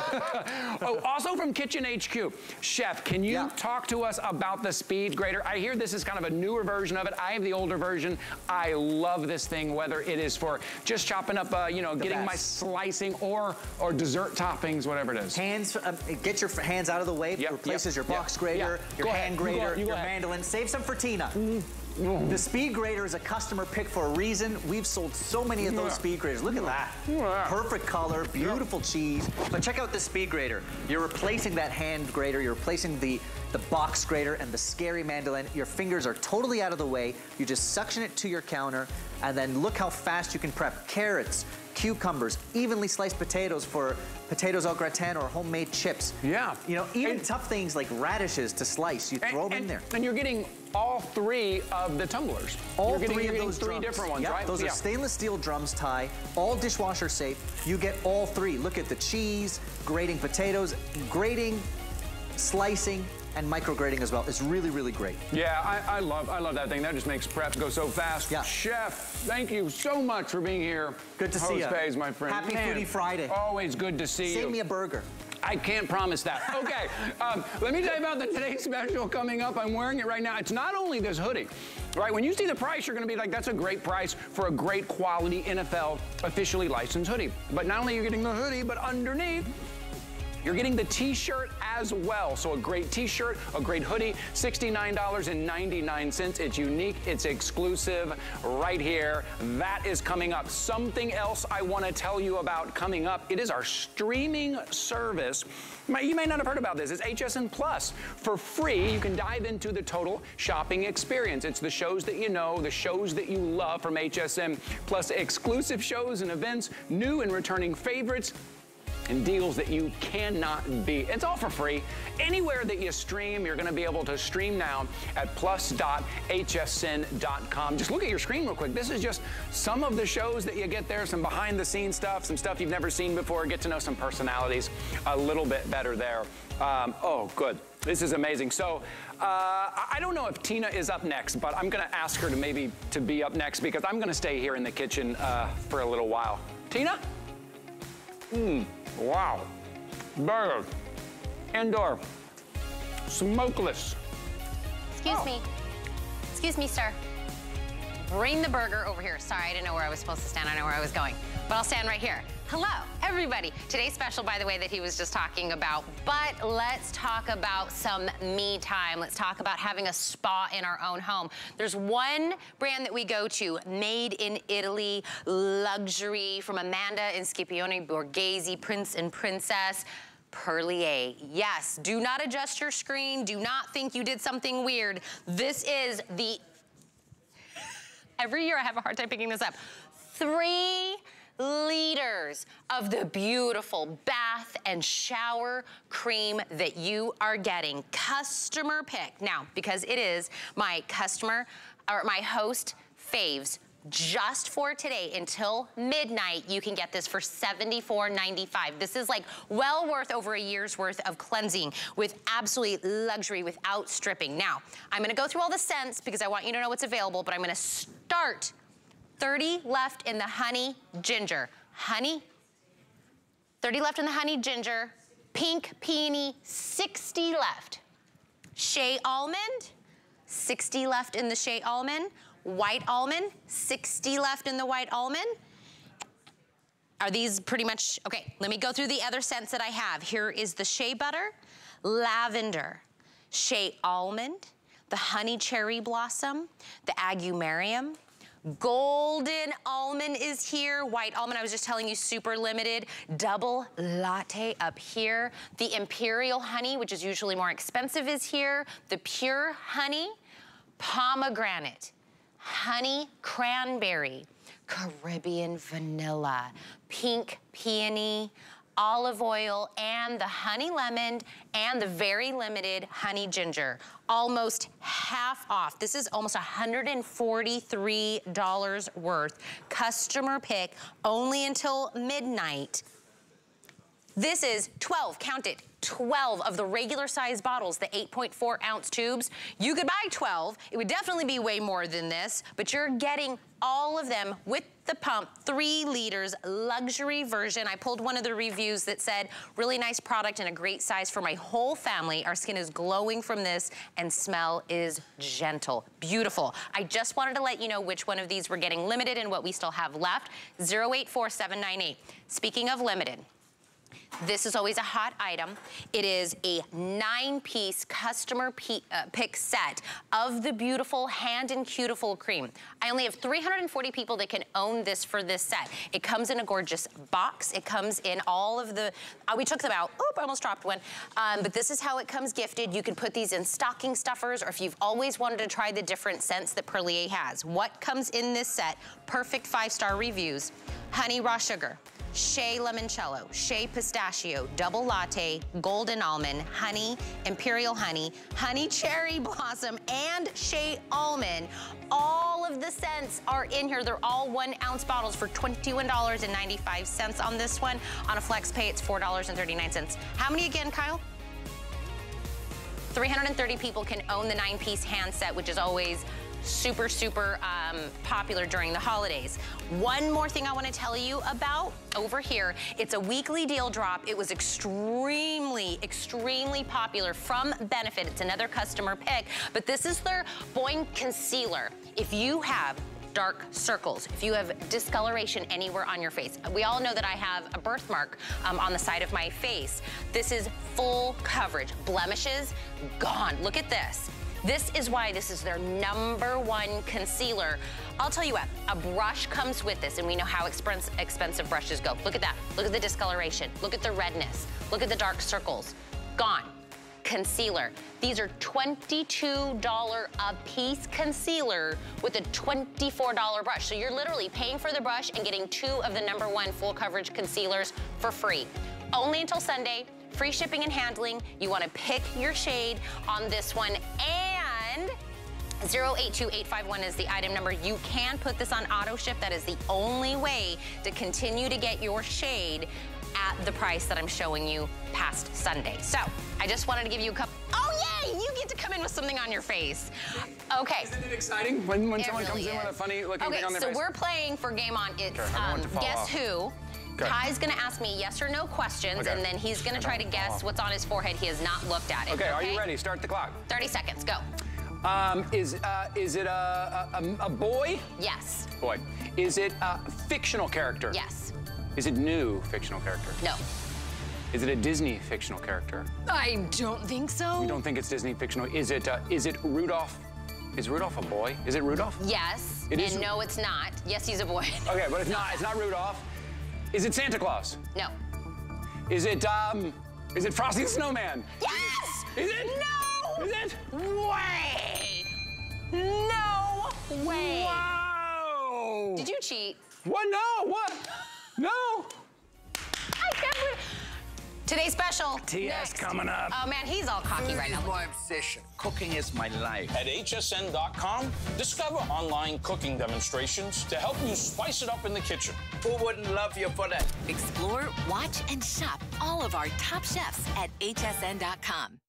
also from Kitchen HQ, Chef, can you talk to us about the speed grater? I hear this is kind of a newer version of it. I have the older version. I love this thing, whether it is for just chopping up, you know, getting my slicing or or dessert toppings, whatever it is. Hands, get your hands out of the way. It replaces your box grater, your hand grater, your mandolin. Save some for Tina. The speed grater is a customer pick for a reason. We've sold so many of those speed graters. Look at that. Perfect color, beautiful cheese. But check out the speed grater. You're replacing that hand grater. You're replacing the box grater and the scary mandolin. Your fingers are totally out of the way. You just suction it to your counter, and then look how fast you can prep carrots, cucumbers, evenly sliced potatoes for potatoes au gratin or homemade chips. Yeah. You know, even tough things like radishes to slice, you throw them in there. And you're getting all three of the tumblers. All three of those three different ones, right? Those are stainless steel drums, Ty, all dishwasher safe. You get all three. Look at the cheese, grating potatoes, grating, slicing, and micro grating as well. It's really, really great. Yeah, I love that thing. That just makes prep go so fast. Yeah. Chef, thank you so much for being here. Good to see you. Pays, my friend. Happy Foodie Friday. Always good to see you. Save me a burger. I can't promise that. Okay, let me tell you about the Today's Special coming up. I'm wearing it right now. It's not only this hoodie, right? When you see the price, you're gonna be like, that's a great price for a great quality NFL officially licensed hoodie. But not only are you getting the hoodie, but underneath, you're getting the t-shirt as well. So a great t-shirt, a great hoodie, $69.99. It's unique, it's exclusive right here. That is coming up. Something else I want to tell you about coming up. It is our streaming service. You may not have heard about this. It's HSN Plus. For free, you can dive into the total shopping experience. It's the shows that you know, the shows that you love from HSN, plus exclusive shows and events, new and returning favorites, and deals that you cannot beat. It's all for free. Anywhere that you stream, you're gonna be able to stream now at plus.hsn.com. Just look at your screen real quick. This is just some of the shows that you get there, some behind the scenes stuff, some stuff you've never seen before, get to know some personalities a little bit better there. Oh, good. This is amazing. So, I don't know if Tina is up next, but I'm gonna ask her to maybe to be up next because I'm gonna stay here in the kitchen for a little while. Tina? Wow. Burger. Indoor. Smokeless. Excuse me. Excuse me, sir. Bring the burger over here. Sorry, I didn't know where I was supposed to stand. I know where I was going. But I'll stand right here. Hello, everybody. Today's special, by the way, that he was just talking about. But let's talk about some me time. Let's talk about having a spa in our own home. There's one brand that we go to, made in Italy, luxury, from Amanda and Scipione Borghese, Prince and Princess. Perlier. Yes, do not adjust your screen. Do not think you did something weird. This is the... Every year I have a hard time picking this up. 3 liters of the beautiful bath and shower cream that you are getting. Customer pick. Now, because it is my customer, or my host faves, just for today until midnight, you can get this for $74.95. This is like well worth over a year's worth of cleansing with absolute luxury without stripping. Now, I'm gonna go through all the scents because I want you to know what's available, but I'm gonna start 30 left in the honey ginger. Honey, 30 left in the honey ginger. Pink peony, 60 left. Shea almond, 60 left in the shea almond. White almond, 60 left in the white almond. Are these pretty much, okay, let me go through the other scents that I have. Here is the shea butter, lavender, shea almond, the honey cherry blossom, the agumarium, golden almond is here. White almond, I was just telling you, super limited. Double latte up here. The imperial honey, which is usually more expensive, is here. The pure honey, pomegranate, honey cranberry, Caribbean vanilla, pink peony, olive oil, and the honey lemon, and the very limited honey ginger. Almost half off. This is almost $143 worth. Customer pick, only until midnight. This is 12, count it, 12 of the regular size bottles, the 8.4 ounce tubes. You could buy 12. It would definitely be way more than this, but you're getting all of them with the pump, 3 liters, luxury version. I pulled one of the reviews that said, really nice product and a great size for my whole family. Our skin is glowing from this and smell is gentle. Beautiful. I just wanted to let you know which one of these we're getting limited and what we still have left. 084798. Speaking of limited, This is always a hot item. It is a 9-piece customer pick set of the beautiful Hand and Cuticle cream. I only have 340 people that can own this for this set. It comes in a gorgeous box. It comes in all of the, we took them out. Oop, I almost dropped one. But this is how it comes gifted. You can put these in stocking stuffers, or if you've always wanted to try the different scents that Perlier has. What comes in this set? Perfect 5-star reviews. Honey raw sugar, shea limoncello, shea pistachio, double latte, golden almond, honey, imperial honey, honey cherry blossom, and shea almond. All of the scents are in here. They're all 1-ounce bottles for $21.95 on this one. On a flex pay, it's $4.39. How many again, Kyle? 330 people can own the 9-piece hand set, which is always super, super popular during the holidays. One more thing I want to tell you about over here. It's a weekly deal drop. It was extremely, extremely popular from Benefit. It's another customer pick, but this is their Boing Concealer. If you have dark circles, if you have discoloration anywhere on your face. We all know that I have a birthmark on the side of my face. This is full coverage. Blemishes, gone. Look at this. This is why this is their #1 concealer. I'll tell you what, a brush comes with this, and we know how expensive brushes go. Look at that. Look at the discoloration. Look at the redness. Look at the dark circles. Gone. Concealer. These are $22 a piece concealer with a $24 brush. So you're literally paying for the brush and getting 2 of the #1 full coverage concealers for free. Only until Sunday. Free shipping and handling. You want to pick your shade on this one, and 082851 is the item number. You can put this on auto ship. That is the only way to continue to get your shade at the price that I'm showing you past Sunday. So I just wanted to give you a couple. Oh yay! You get to come in with something on your face. Okay. Isn't it exciting when someone comes in with a funny looking thing on their face? Okay, so we're playing for Game On. It's Guess Who. Okay. Kai's gonna ask me yes or no questions, and then he's gonna try to guess what's on his forehead. He has not looked at it. Okay, are you ready? Start the clock. 30 seconds, go. Is it a boy? Yes. Boy. Is it a fictional character? Yes. Is it new fictional character? No. Is it a Disney fictional character? I don't think so. You don't think it's Disney fictional? Is it Rudolph? Is Rudolph a boy? Is it Rudolph? Yes. It is. No, it's not. Yes, he's a boy. Okay, but it's not Rudolph. Is it Santa Claus? No. Is it Frosty the Snowman? Yes! Is it? No! Is it? Way! No way! Wow! Did you cheat? What? No, what? No! I can't believe. Today's special. TS next. coming up. Oh man, he's all cocky right now. Food is my obsession. Cooking is my life. At hsn.com, discover online cooking demonstrations to help you spice it up in the kitchen. Who wouldn't love you for that? Explore, watch, and shop all of our top chefs at hsn.com.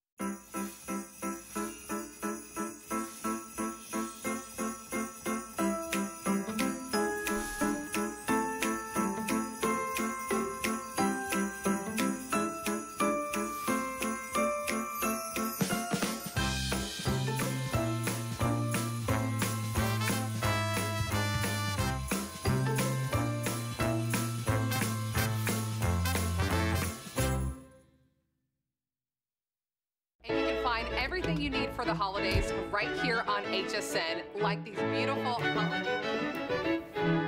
Everything you need for the holidays right here on HSN, like these beautiful holiday.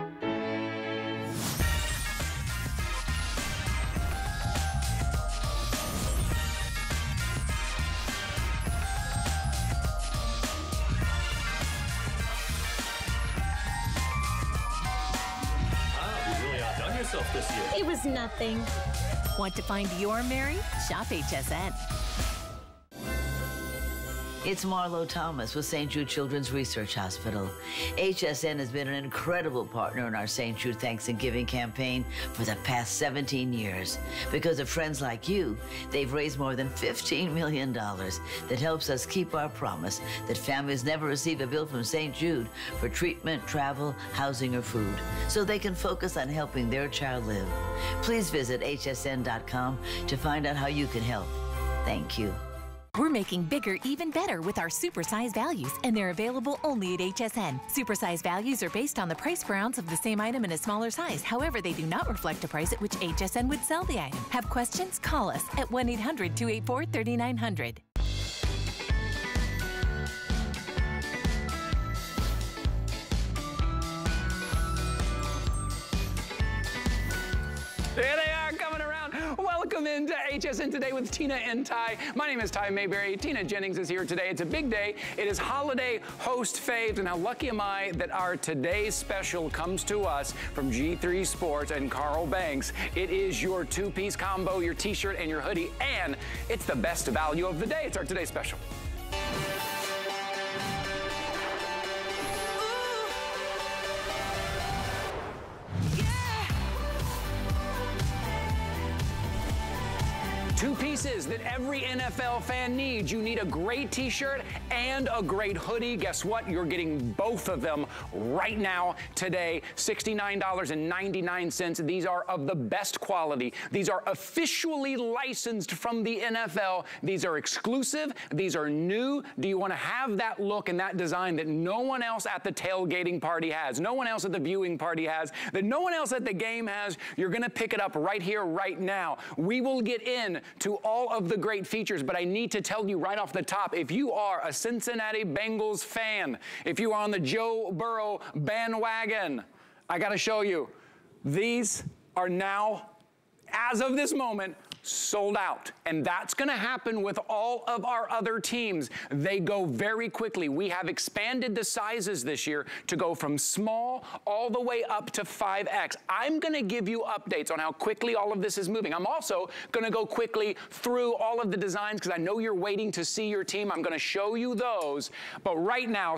You really outdone yourself this year. It was nothing. Want to find your Mary? Shop HSN. It's Marlo Thomas with St. Jude Children's Research Hospital. HSN has been an incredible partner in our St. Jude Thanks and Giving campaign for the past 17 years. Because of friends like you, they've raised more than $15 million that helps us keep our promise that families never receive a bill from St. Jude for treatment, travel, housing, or food, so they can focus on helping their child live. Please visit hsn.com to find out how you can help. Thank you. We're making bigger even better with our supersize values, and they're available only at HSN. Supersize values are based on the price per ounce of the same item in a smaller size. However, they do not reflect the price at which HSN would sell the item. Have questions? Call us at 1-800-284-3900. There they are, coming around. Welcome into HSN Today with Tina and Ty. My name is Ty Mayberry. Tina Jennings is here today. It's a big day. It is holiday host faves, and how lucky am I that our today's special comes to us from G3 Sports and Carl Banks. It is your two-piece combo, your t-shirt and your hoodie, and it's the best value of the day. It's our today's special. Two pieces that every NFL fan needs. You need a great t-shirt and a great hoodie. Guess what? You're getting both of them right now today. $69.99. These are of the best quality. These are officially licensed from the NFL. These are exclusive. These are new. Do you want to have that look and that design that no one else at the tailgating party has, no one else at the viewing party has, that no one else at the game has? You're going to pick it up right here, right now. We will get in to all of the great features, but I need to tell you right off the top, if you are a Cincinnati Bengals fan, if you are on the Joe Burrow bandwagon, I got to show you, these are now, as of this moment, sold out. And that's going to happen with all of our other teams. They go very quickly. We have expanded the sizes this year to go from small all the way up to 5X. I'm going to give you updates on how quickly all of this is moving. I'm also going to go quickly through all of the designs because I know you're waiting to see your team. I'm going to show you those. But right now,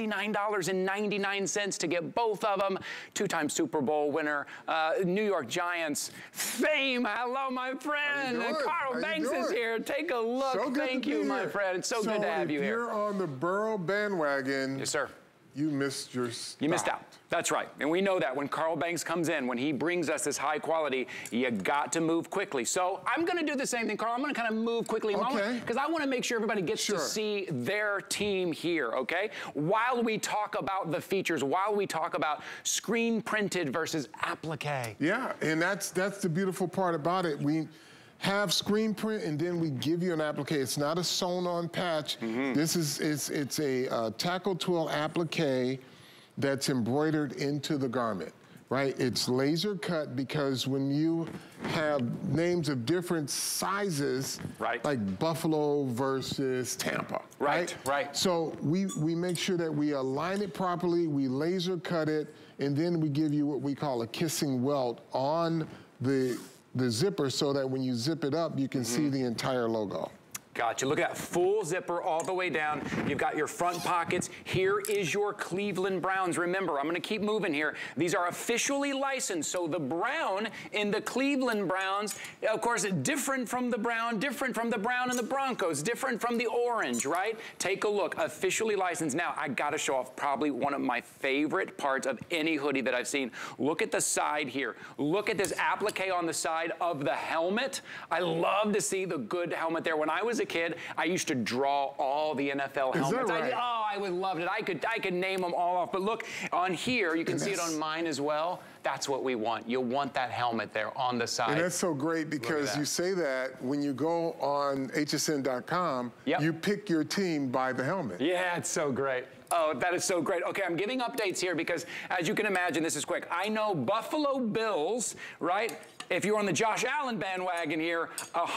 $69.99 to get both of them. Two-time Super Bowl winner, New York Giants fame. Hello, my friend. Carl Banks is here. Take a look. So Thank you, my friend. It's so good to have you here. If you're on the Burrow bandwagon, yes, sir, you missed your stop. You missed out. That's right. And we know that when Carl Banks comes in, when he brings us this high quality, you got to move quickly. So I'm going to do the same thing, Carl. I'm going to kind of move quickly. Okay. Because I want to make sure everybody gets to see their team here, okay? While we talk about the features, while we talk about screen printed versus applique. Yeah, and that's the beautiful part about it. We have screen print, and then we give you an applique. It's not a sewn-on patch. This is it's a tackle twill applique that's embroidered into the garment, right? It's laser cut because when you have names of different sizes, like Buffalo versus Tampa, right? So we make sure that we align it properly, we laser cut it, and then we give you what we call a kissing welt on the zipper so that when you zip it up, you can see the entire logo. Gotcha. Look at that full zipper all the way down. You've got your front pockets. Here is your Cleveland Browns. Remember, I'm going to keep moving here. These are officially licensed. So the brown in the Cleveland Browns, of course, different from the brown in the Broncos, different from the orange, right? Take a look. Officially licensed. Now, I got to show off probably one of my favorite parts of any hoodie that I've seen. Look at the side here. Look at this applique on the side of the helmet. I love to see the good helmet there. When I was a kid, I used to draw all the NFL helmets. Is that right? I would love it. I could name them all off. But look, on here, you can see it on mine as well. That's what we want. You'll want that helmet there on the side. And that's so great because you say that when you go on hsn.com, you pick your team by the helmet. Yeah, it's so great. Oh, that is so great. Okay, I'm giving updates here because, as you can imagine, this is quick. I know Buffalo Bills, right? If you're on the Josh Allen bandwagon here,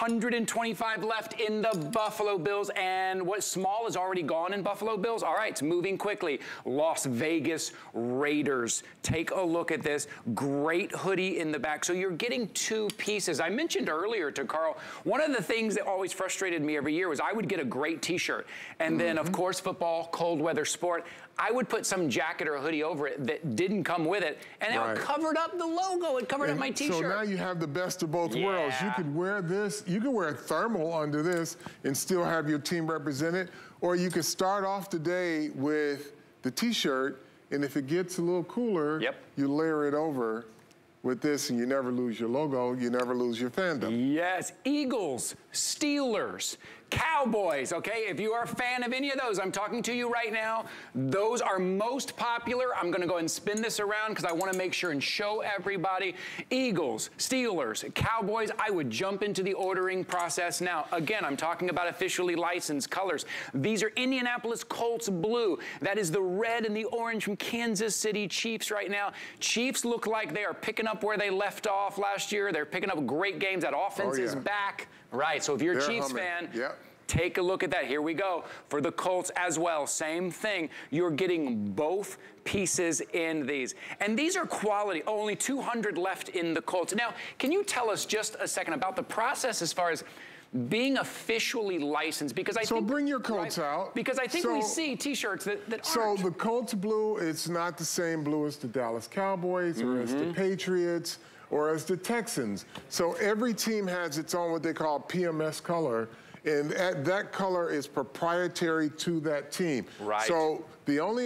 125 left in the Buffalo Bills, and what small is already gone in Buffalo Bills? All right, it's moving quickly. Las Vegas Raiders. Take a look at this. Great hoodie in the back. So you're getting two pieces. I mentioned earlier to Carl, one of the things that always frustrated me every year was I would get a great t-shirt. And then, of course, football, cold weather sport, I would put some jacket or hoodie over it that didn't come with it, and it covered up the logo. It covered up my t-shirt. So now you have the best of both worlds. You could wear this, you could wear a thermal under this and still have your team represented, or you could start off the day with the t-shirt, and if it gets a little cooler, you layer it over with this, and you never lose your logo, you never lose your fandom. Yes, Eagles, Steelers, Cowboys, okay? If you are a fan of any of those, I'm talking to you right now. Those are most popular. I'm gonna go ahead and spin this around because I wanna make sure and show everybody. Eagles, Steelers, Cowboys, I would jump into the ordering process now. Again, I'm talking about officially licensed colors. These are Indianapolis Colts blue. That is the red and the orange from Kansas City Chiefs right now. Chiefs look like they are picking up where they left off last year. They're picking up great games. That offense is back. Right, so if you're a Chiefs fan, take a look at that. Here we go. For the Colts as well, same thing. You're getting both pieces in these. And these are quality. Only 200 left in the Colts. Now, can you tell us just a second about the process as far as being officially licensed? Because I think, bring your Colts out. Because I think we see T-shirts that aren't. So the Colts blue, it's not the same blue as the Dallas Cowboys or as the Patriots or as the Texans. So every team has its own what they call PMS color, and that color is proprietary to that team. Right. So the only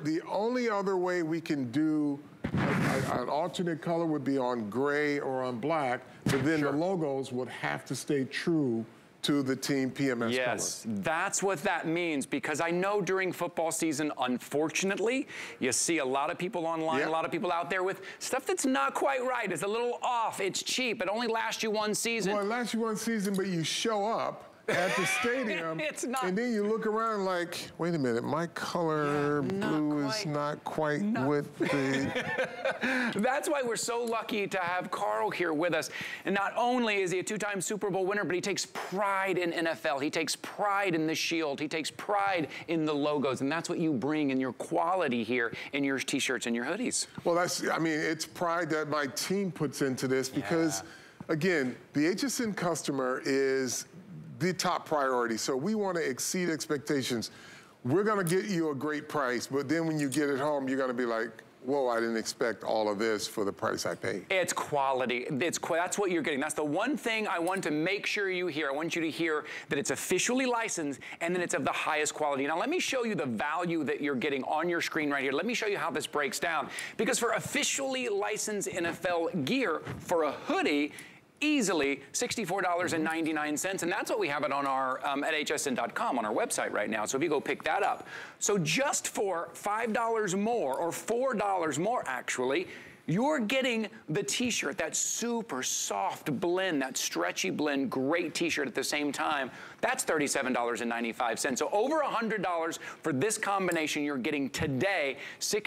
other way we can do an alternate color would be on gray or on black, but then the logos would have to stay true to the team PMS color. Yes, that's what that means, because I know during football season, unfortunately, you see a lot of people online, a lot of people out there with stuff that's not quite right. It's a little off, it's cheap, it only lasts you one season. Well, it lasts you one season, but you show up at the stadium, and then you look around like, wait a minute, my color blue is not quite with the... That's why we're so lucky to have Carl here with us. And not only is he a two-time Super Bowl winner, but he takes pride in NFL. He takes pride in the shield. He takes pride in the logos. And that's what you bring in your quality here in your T-shirts and your hoodies. Well, I mean, it's pride that my team puts into this because, again, the HSN customer is the top priority. So we want to exceed expectations. We're going to get you a great price, but then when you get it home, you're going to be like, whoa, I didn't expect all of this for the price I paid. It's quality. That's what you're getting. That's the one thing I want to make sure you hear. I want you to hear that it's officially licensed and then it's of the highest quality. Now, let me show you the value that you're getting on your screen right here. Let me show you how this breaks down. Because for officially licensed NFL gear, for a hoodie, easily $64.99, and that's what we have it on our at hsn.com on our website right now. So if you go pick that up, so just for $5 more or $4 more actually, you're getting the T-shirt, that super soft blend, that stretchy blend, great T-shirt at the same time. That's $37.95. So over $100 for this combination you're getting today,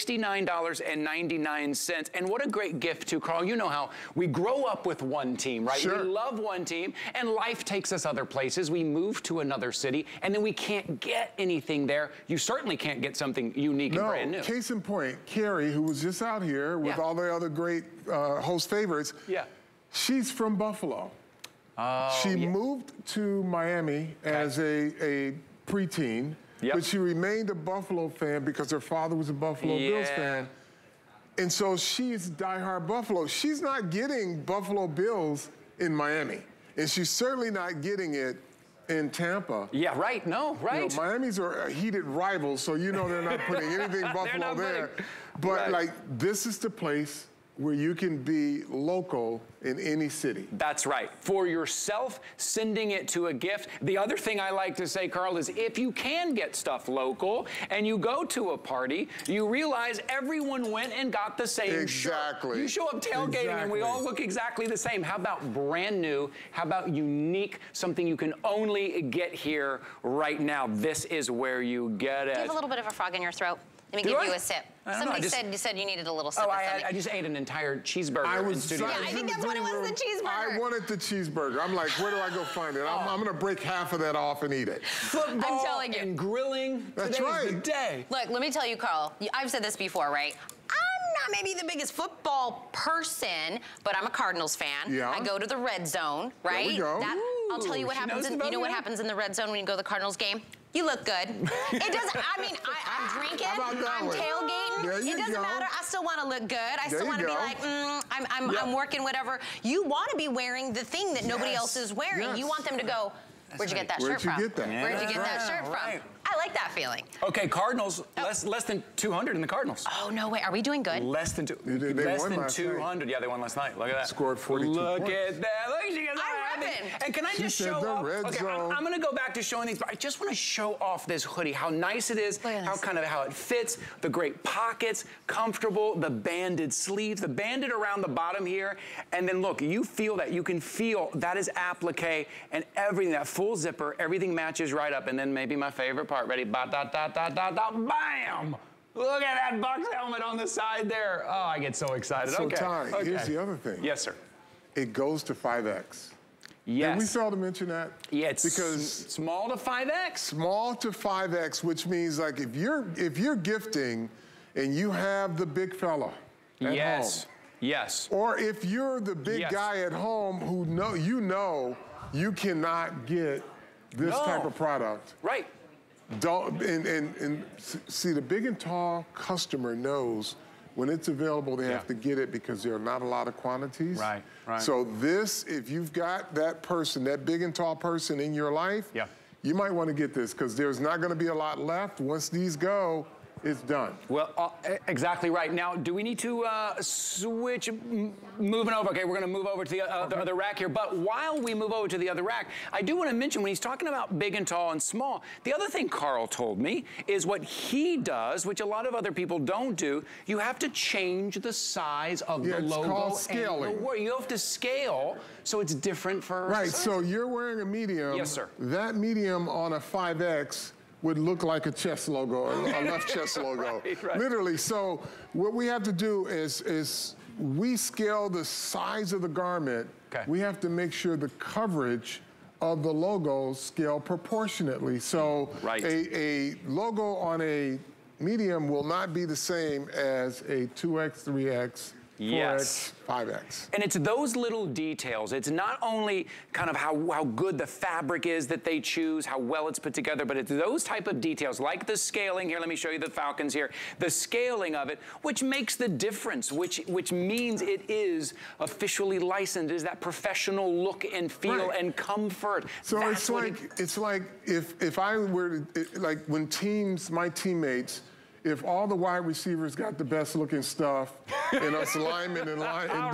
$69.99. And what a great gift too, Carl. You know how we grow up with one team, right? Sure. We love one team, and life takes us other places. We move to another city, and then we can't get anything there. You certainly can't get something unique and brand new. Case in point, Carrie, who was just out here with all the other great host favorites, she's from Buffalo. She moved to Miami as a preteen, but she remained a Buffalo fan because her father was a Buffalo Bills fan. And so she's diehard Buffalo. She's not getting Buffalo Bills in Miami, and she's certainly not getting it in Tampa. Yeah, right, no, right. You know, Miami's are heated rivals, so you know they're not putting anything Buffalo there. But like, this is the place where you can be local in any city. That's right. For yourself, sending it to a gift. The other thing I like to say, Carl, is if you can get stuff local and you go to a party, you realize everyone went and got the same shirt. You show up tailgating and we all look exactly the same. How about brand new? How about unique? Something you can only get here right now. This is where you get it. Do you have a little bit of a frog in your throat? Let me give you a sip. Somebody said you needed a little sip of something. I just ate an entire cheeseburger in studio. Yeah, I think that's what it was, the cheeseburger. I wanted the cheeseburger. I'm like, where do I go find it? I'm going to break half of that off and eat it. Football and grilling. That's right. Today's the day. Look, let me tell you, Carl, I've said this before, right? I'm not maybe the biggest football person, but I'm a Cardinals fan. Yeah. I go to the red zone, right? There we go. I'll tell you what happens. You know what happens in the red zone when you go to the Cardinals game? You look good. It doesn't, I mean, I'm drinking, I'm tailgating. It doesn't matter. I still want to look good. I still want to be like, I'm working whatever. You want to be wearing the thing that nobody else is wearing. You want them to go, where'd you get that shirt from? Where'd you get that? Where'd you get that shirt from? I like that feeling. Okay, Cardinals, less than 200 in the Cardinals. Oh, no way. Are we doing good? Less than 200. Yeah, they won last night. Look at that. Scored 42 Look points. at that. Look, she gets I'm repping. And can I just show off? Okay, I'm going to go back to showing these, but I just want to show off this hoodie, how nice it is, how it fits, the great pockets, comfortable, the banded sleeves, the banded around the bottom here, and then look, you feel that. You can feel that is applique and everything, that full zipper, everything matches right up, and then maybe my favorite part. Ready? Bam! Look at that Bucs helmet on the side there. Oh, I get so excited. So, Ty, here's the other thing. Yes, sir. It goes to 5X. Yes. And we failed to mention that. Yeah, it's because small to 5X. Small to 5X, which means like if you're gifting and you have the big fella at home. Yes. Or if you're the big guy at home who you cannot get this type of product. Right. See, the big and tall customer knows when it's available, they have to get it because there are not a lot of quantities. Right, right. So this, if you've got that person, that big and tall person in your life, you might want to get this because there's not going to be a lot left. Once these go, it's done. Well, exactly right. Now, do we need to switch, moving over? Okay, we're going to move over to the other rack here. But while we move over to the other rack, I do want to mention when he's talking about big and tall and small, the other thing Carl told me is what he does, which a lot of other people don't do, you have to change the size of the logo. It's called scaling. You have to scale so it's different for... Right, so you're wearing a medium. Yes, sir. That medium on a 5X would look like a chest logo, a left chest logo. Right. Literally, so what we have to do is we scale the size of the garment. We have to make sure the coverage of the logos scale proportionately. So a logo on a medium will not be the same as a 2X, 3X, 4X, 5X. And it's those little details. It's not only kind of how good the fabric is that they choose, how well it's put together, but it's those type of details, like the scaling here. Let me show you the Falcons here. The scaling of it, which makes the difference, which means it is officially licensed. It is that professional look and feel and comfort. So it's like if I were to, like when my teammates, if all the wide receivers got the best looking stuff and us linemen and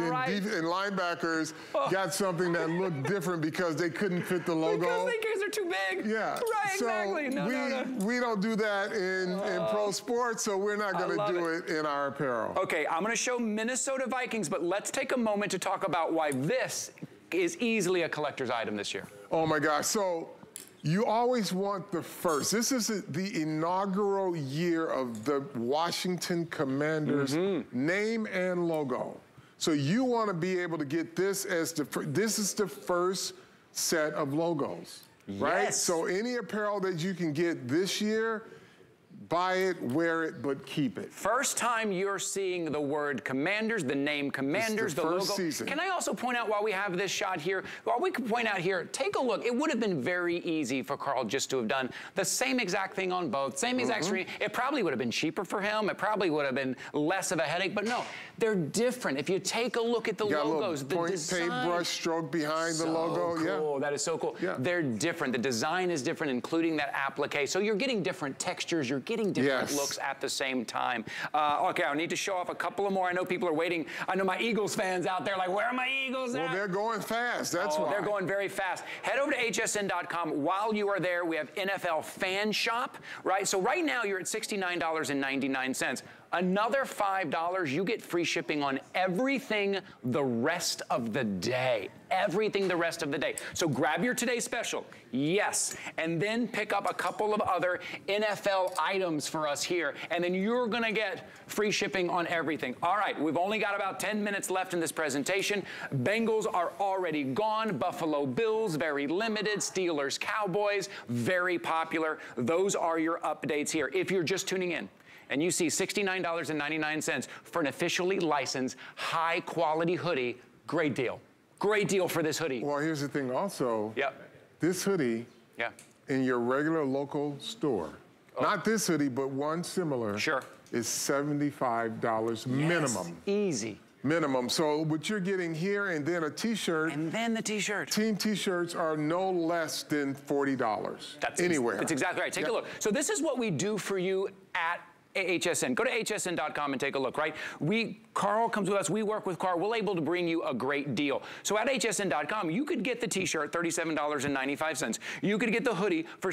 linebackers got something that looked different because they couldn't fit the logo. Because they're too big. Yeah. Right, so exactly. we don't do that in pro sports, so we're not going to do it in our apparel. Okay, I'm going to show Minnesota Vikings, but let's take a moment to talk about why this is easily a collector's item this year. Oh my gosh. So you always want the first. This is the inaugural year of the Washington Commanders name and logo. So you want to be able to get this as this is the first set of logos, right? So any apparel that you can get this year, buy it, wear it, but keep it. First time you're seeing the word Commanders, the name Commanders, the logo. Season. Can I also point out while we have this shot here, while we can point out here, take a look. It would have been very easy for Carl just to have done the same exact thing on both, same exact screen. It probably would have been cheaper for him. It probably would have been less of a headache, but no, they're different. If you take a look at the logos, the design. Paintbrush stroke behind the logo. Cool. That is so cool. They're different. The design is different, including that applique. So you're getting different textures. You're getting different looks at the same time. Okay, I need to show off a couple of more. I know people are waiting. I know my Eagles fans out there like, where are my Eagles at? Well, they're going fast. That's why. They're going very fast. Head over to hsn.com. While you are there, we have NFL Fan Shop, right? So right now you're at $69.99. Another $5, you get free shipping on everything the rest of the day. Everything the rest of the day. So grab your Today Special, and then pick up a couple of other NFL items for us here, and then you're gonna get free shipping on everything. All right, we've only got about 10 minutes left in this presentation. Bengals are already gone. Buffalo Bills, very limited. Steelers, Cowboys, very popular. Those are your updates here. If you're just tuning in, and you see $69.99 for an officially licensed, high-quality hoodie, great deal. Great deal for this hoodie. Well, here's the thing also. This hoodie in your regular local store, not this hoodie, but one similar, is $75 minimum. Easy. minimum. So what you're getting here and then a t-shirt. And then the t-shirt. Team t-shirts are no less than $40 anywhere. That's exactly right. Take a look. So this is what we do for you at HSN. Go to hsn.com and take a look, right? Carl comes with us, we work with Carl, we're able to bring you a great deal. So at hsn.com, you could get the t-shirt, $37.95. You could get the hoodie for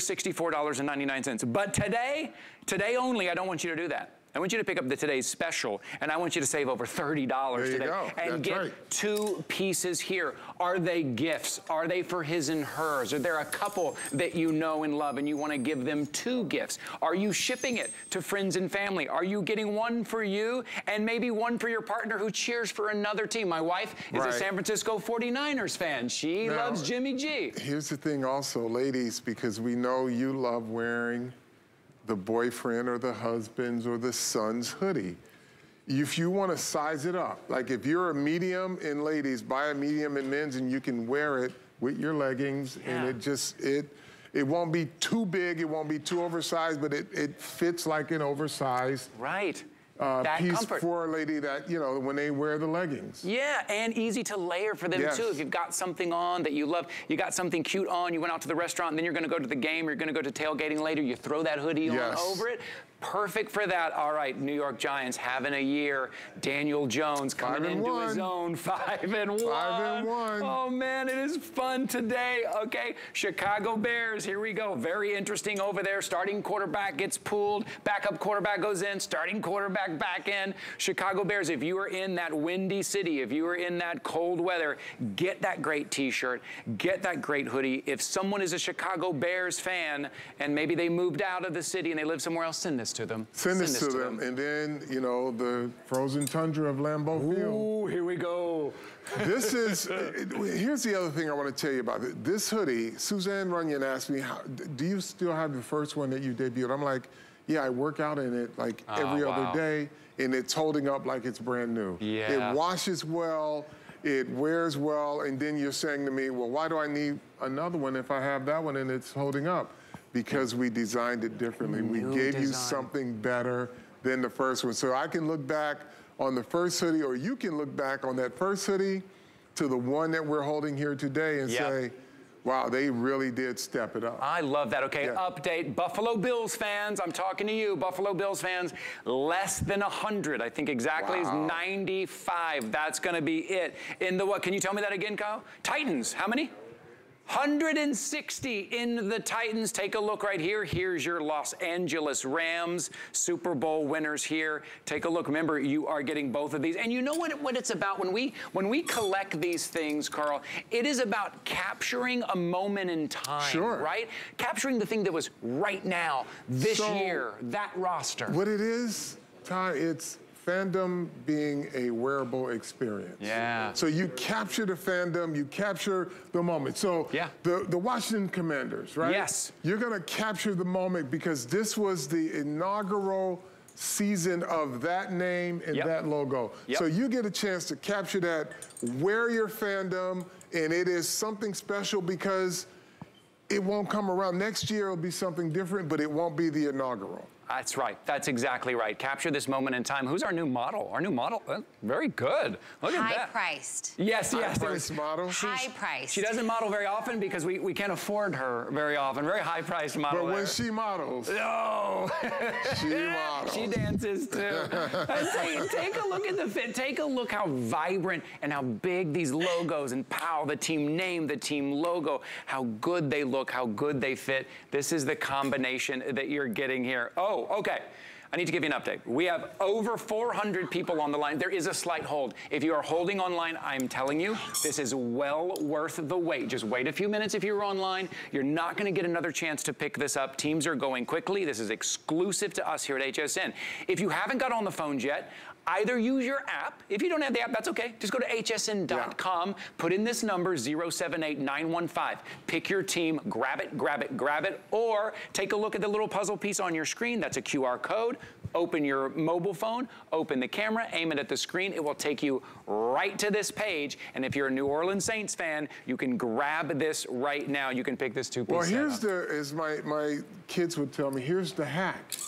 $64.99. But today only, I don't want you to do that. I want you to pick up the today's special, and I want you to save over $30 today. And get 2 pieces here. Are they gifts? Are they for his and hers? Are there a couple that you know and love and you want to give them 2 gifts? Are you shipping it to friends and family? Are you getting one for you and maybe one for your partner who cheers for another team? My wife is a San Francisco 49ers fan. She loves Jimmy G. Here's the thing also, ladies, because we know you love wearing the boyfriend or the husband's or the son's hoodie. If you want to size it up, like if you're a medium in ladies, buy a medium in men's and you can wear it with your leggings and it won't be too big, it won't be too oversized, but it fits like an oversized piece comfort for a lady that, you know, when they wear the leggings. Yeah, and easy to layer for them too. If you've got something on that you love, you got something cute on, you went out to the restaurant, and then you're gonna go to the game, or you're gonna go to tailgating later, you throw that hoodie on over it. Perfect for that. All right, New York Giants having a year. Daniel Jones coming into his own 5-1. 5-1. Oh man, it is fun today. Okay, Chicago Bears, here we go. Very interesting over there. Starting quarterback gets pulled, backup quarterback goes in, starting quarterback back in. Chicago Bears, if you are in that windy city, if you are in that cold weather, get that great t-shirt, get that great hoodie. If someone is a Chicago Bears fan and maybe they moved out of the city and they live somewhere else, send this to them. Send this to them. And then, you know, the frozen tundra of Lambeau Field. Ooh, here we go. This is, here's the other thing I want to tell you about it. This hoodie, Suzanne Runyon asked me, do you still have the first one that you debuted? I'm like, yeah, I work out in it like every other day, and it's holding up like it's brand new. It washes well, it wears well, and then you're saying to me, well, why do I need another one if I have that one and it's holding up? Because we designed it differently. We gave you something better than the first one. So I can look back on the first hoodie, or you can look back on that first hoodie to the one that we're holding here today and say, wow, they really did step it up. I love that. Okay, update. Buffalo Bills fans, I'm talking to you. Buffalo Bills fans, less than 100. I think exactly is 95. That's going to be it. In the what? Can you tell me that again, Kyle? Titans, how many? 160 in the Titans. Take a look right here. Here's your Los Angeles Rams Super Bowl winners here. Take a look. Remember, you are getting both of these. And you know what it's about? When we collect these things, Carl, it is about capturing a moment in time, right? Capturing the thing that was right now, this year, that roster. What it is, Ty, it's fandom being a wearable experience. So you capture the fandom, you capture the moment. So the Washington Commanders, right? You're gonna capture the moment because this was the inaugural season of that name and that logo. So you get a chance to capture that, wear your fandom, and it is something special because it won't come around. Next year it'll be something different, but it won't be the inaugural. That's right. That's exactly right. Capture this moment in time. Who's our new model? Our new model? Very good. Look at that. High-priced. Yes. High-priced model. High-priced. She doesn't model very often because we can't afford her very often. Very high-priced model. But when she models. She models. She dances too. Take a look at the fit. Take a look how vibrant and how big these logos and pow, the team name, the team logo, how good they look, how good they fit. This is the combination that you're getting here. Oh, okay. I need to give you an update. We have over 400 people on the line. There is a slight hold. If you are holding online, I'm telling you, this is well worth the wait. Just wait a few minutes if you're online. You're not going to get another chance to pick this up. Teams are going quickly. This is exclusive to us here at HSN. If you haven't got on the phones yet, either use your app. If you don't have the app, that's okay. Just go to hsn.com, put in this number, 078915. Pick your team, grab it, or take a look at the little puzzle piece on your screen. That's a QR code. Open your mobile phone, open the camera, aim it at the screen. It will take you right to this page. And if you're a New Orleans Saints fan, you can grab this right now. You can pick this two-piece Well, here's as my kids would tell me, here's the hack.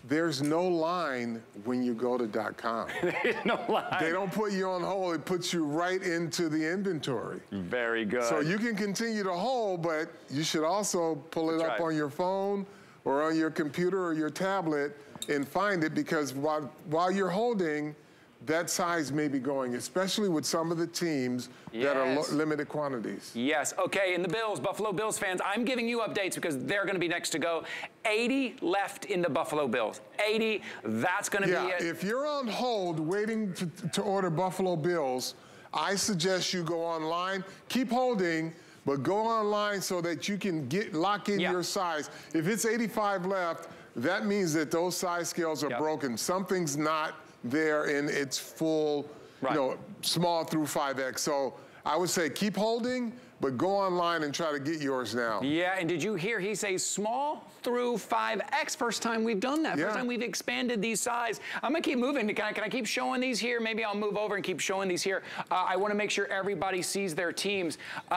there's no line when you go to .com. There's no line. They don't put you on hold. It puts you right into the inventory. Very good. So you can continue to hold, but you should also pull it up on your phone or on your computer or your tablet and find it, because while you're holding, that size may be going, especially with some of the teams that are limited quantities. Yes, okay, and the Bills, Buffalo Bills fans, I'm giving you updates because they're gonna be next to go. 80 left in the Buffalo Bills. 80, that's gonna be it. If you're on hold waiting to order Buffalo Bills, I suggest you go online, keep holding, but go online so that you can lock in your size. If it's 85 left, that means that those size scales are broken. Something's not there in its full, you know, small through 5X. So I would say keep holding, but go online and try to get yours now. Yeah, and did you hear he say small through 5X? First time we've done that. First time we've expanded these size. I'm gonna keep moving. Can I keep showing these here? Maybe I'll move over and keep showing these here. I wanna make sure everybody sees their teams.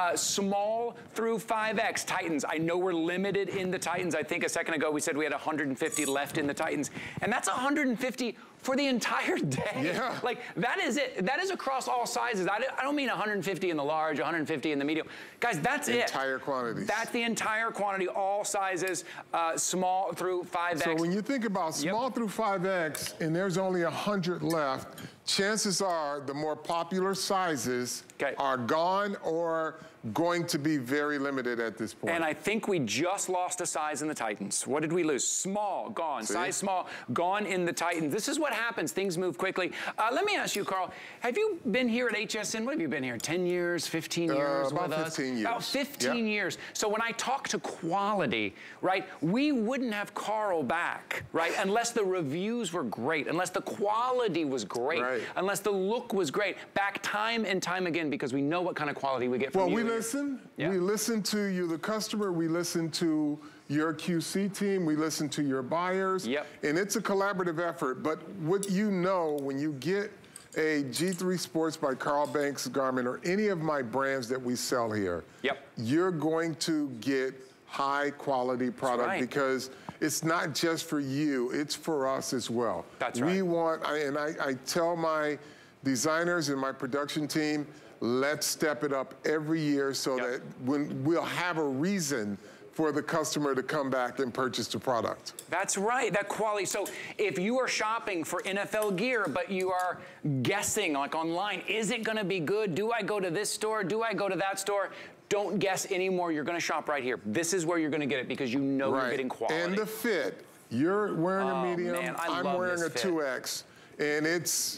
Small through 5X, Titans. I know we're limited in the Titans. I think a second ago we said we had 150 left in the Titans, and that's 150 for the entire day. Yeah. Like, that is it. That is across all sizes. I don't mean 150 in the large, 150 in the medium. Guys, that's it. Entire quantities. That's the entire quantity, all sizes, small through 5X. So when you think about small through 5X and there's only 100 left, chances are the more popular sizes are gone or going to be very limited at this point. And I think we just lost a size in the Titans. What did we lose? Small, gone. Size small, gone in the Titans. This is what happens. Things move quickly. Let me ask you, Carl, have you been here at HSN? What have you been here? 10 years, 15 years with us? About 15 years. About 15 years. So when I talk to quality, right, we wouldn't have Carl back, right, unless the reviews were great, unless the quality was great, unless the look was great. Back time and time again, because we know what kind of quality we get from you. Well, we listen. We listen to you, the customer. We listen to your QC team. We listen to your buyers. And it's a collaborative effort. But what you know, when you get a G3 Sports by Carl Banks garment or any of my brands that we sell here, you're going to get high quality product because it's not just for you, it's for us as well. That's right. We want, and I tell my designers and my production team, let's step it up every year so that when we'll have a reason for the customer to come back and purchase the product. That's right, that quality. So if you are shopping for NFL gear, but you are guessing, like online, is it gonna be good? Do I go to this store? Do I go to that store? Don't guess anymore, you're gonna shop right here. This is where you're gonna get it because you know you're getting quality. And the fit, you're wearing a medium, man, I'm wearing a 2X, and it's...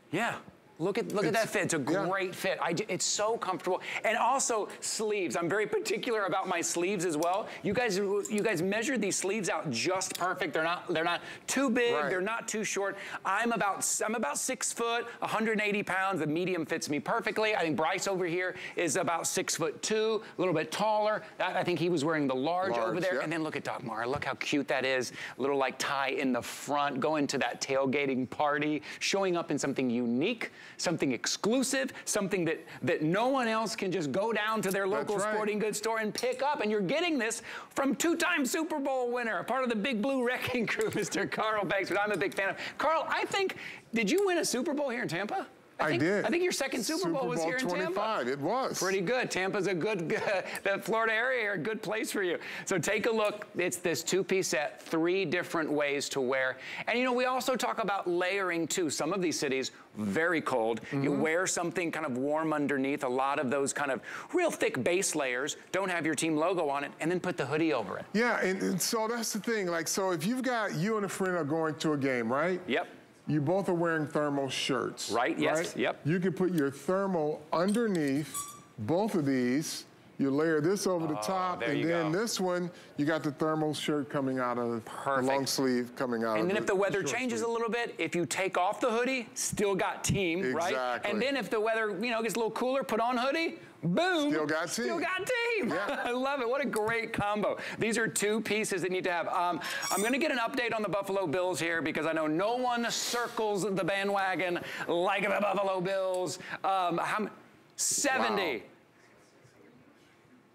Look at that fit. It's a great fit. It's so comfortable. And also sleeves. I'm very particular about my sleeves as well. You guys measured these sleeves out just perfect. They're not too big. They're not too short. I'm about 6 foot, 180 pounds. The medium fits me perfectly. I think Bryce over here is about 6'2", a little bit taller. I think he was wearing the large over there. And then look at Dagmar. Look how cute that is. A little like tie in the front, going to that tailgating party, showing up in something unique, something exclusive, something that no one else can just go down to their local sporting goods store and pick up. And you're getting this from two-time Super Bowl winner, a part of the Big Blue Wrecking Crew, Mr. Carl Banks, which I'm a big fan of. Carl, I think, did you win a Super Bowl here in Tampa? I did. I think your second Super Bowl was here in Tampa. Super Bowl 25, it was. Pretty good. Tampa's a good, the Florida area, a good place for you. So take a look. It's this two-piece set, 3 different ways to wear. And you know, we also talk about layering too. Some of these cities, very cold. You wear something kind of warm underneath. A lot of those kind of real thick base layers don't have your team logo on it, and then put the hoodie over it. Yeah, and so that's the thing. Like, so if you've got, you and a friend are going to a game, right? You both are wearing thermal shirts. Yes, You can put your thermal underneath both of these. You layer this over the top, and then this one, you got the thermal shirt coming out of the long sleeve coming out. And then if the weather changes a little bit, if you take off the hoodie, still got team, right? And then if the weather, you know, gets a little cooler, put on hoodie, boom. Still got team. Still got team. I love it. What a great combo. These are 2 pieces that need to have. I'm going to get an update on the Buffalo Bills here because I know no one circles the bandwagon like the Buffalo Bills. 70.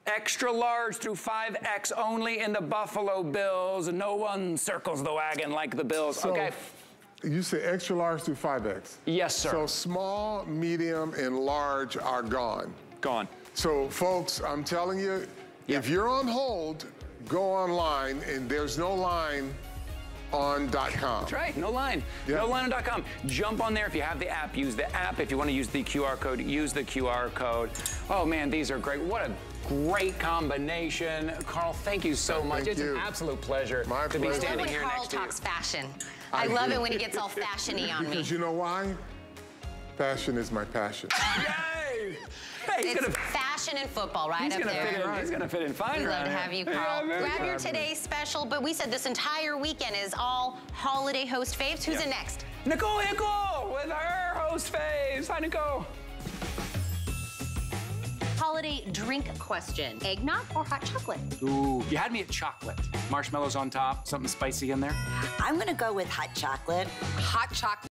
Extra large through 5X only in the Buffalo Bills. No one circles the wagon like the Bills. So, okay. You say extra large through 5X? Yes, sir. So small, medium, and large are gone. Gone. So folks, I'm telling you, if you're on hold, go online and there's no line on .com. That's right, no line. Yeah. No line on .com. Jump on there if you have the app, use the app. If you want to use the QR code, use the QR code. Oh man, these are great. What a great combination. Carl, thank you so much. It's an absolute pleasure to be standing here next to you. Carl talks fashion. I love it when he gets all fashion-y on me. Because you know why? Fashion is my passion. Yay! Hey, it's fashion and football right up there. He's gonna fit in fine. We love to have you, Carl. Yeah, grab your today's special, but we said this entire weekend is all holiday host faves. Who's in next? Nicole Hickle with her host faves. Hi, Nicole. Holiday drink question. Eggnog or hot chocolate? Ooh, you had me at chocolate. Marshmallows on top, something spicy in there. I'm gonna go with hot chocolate. Hot chocolate.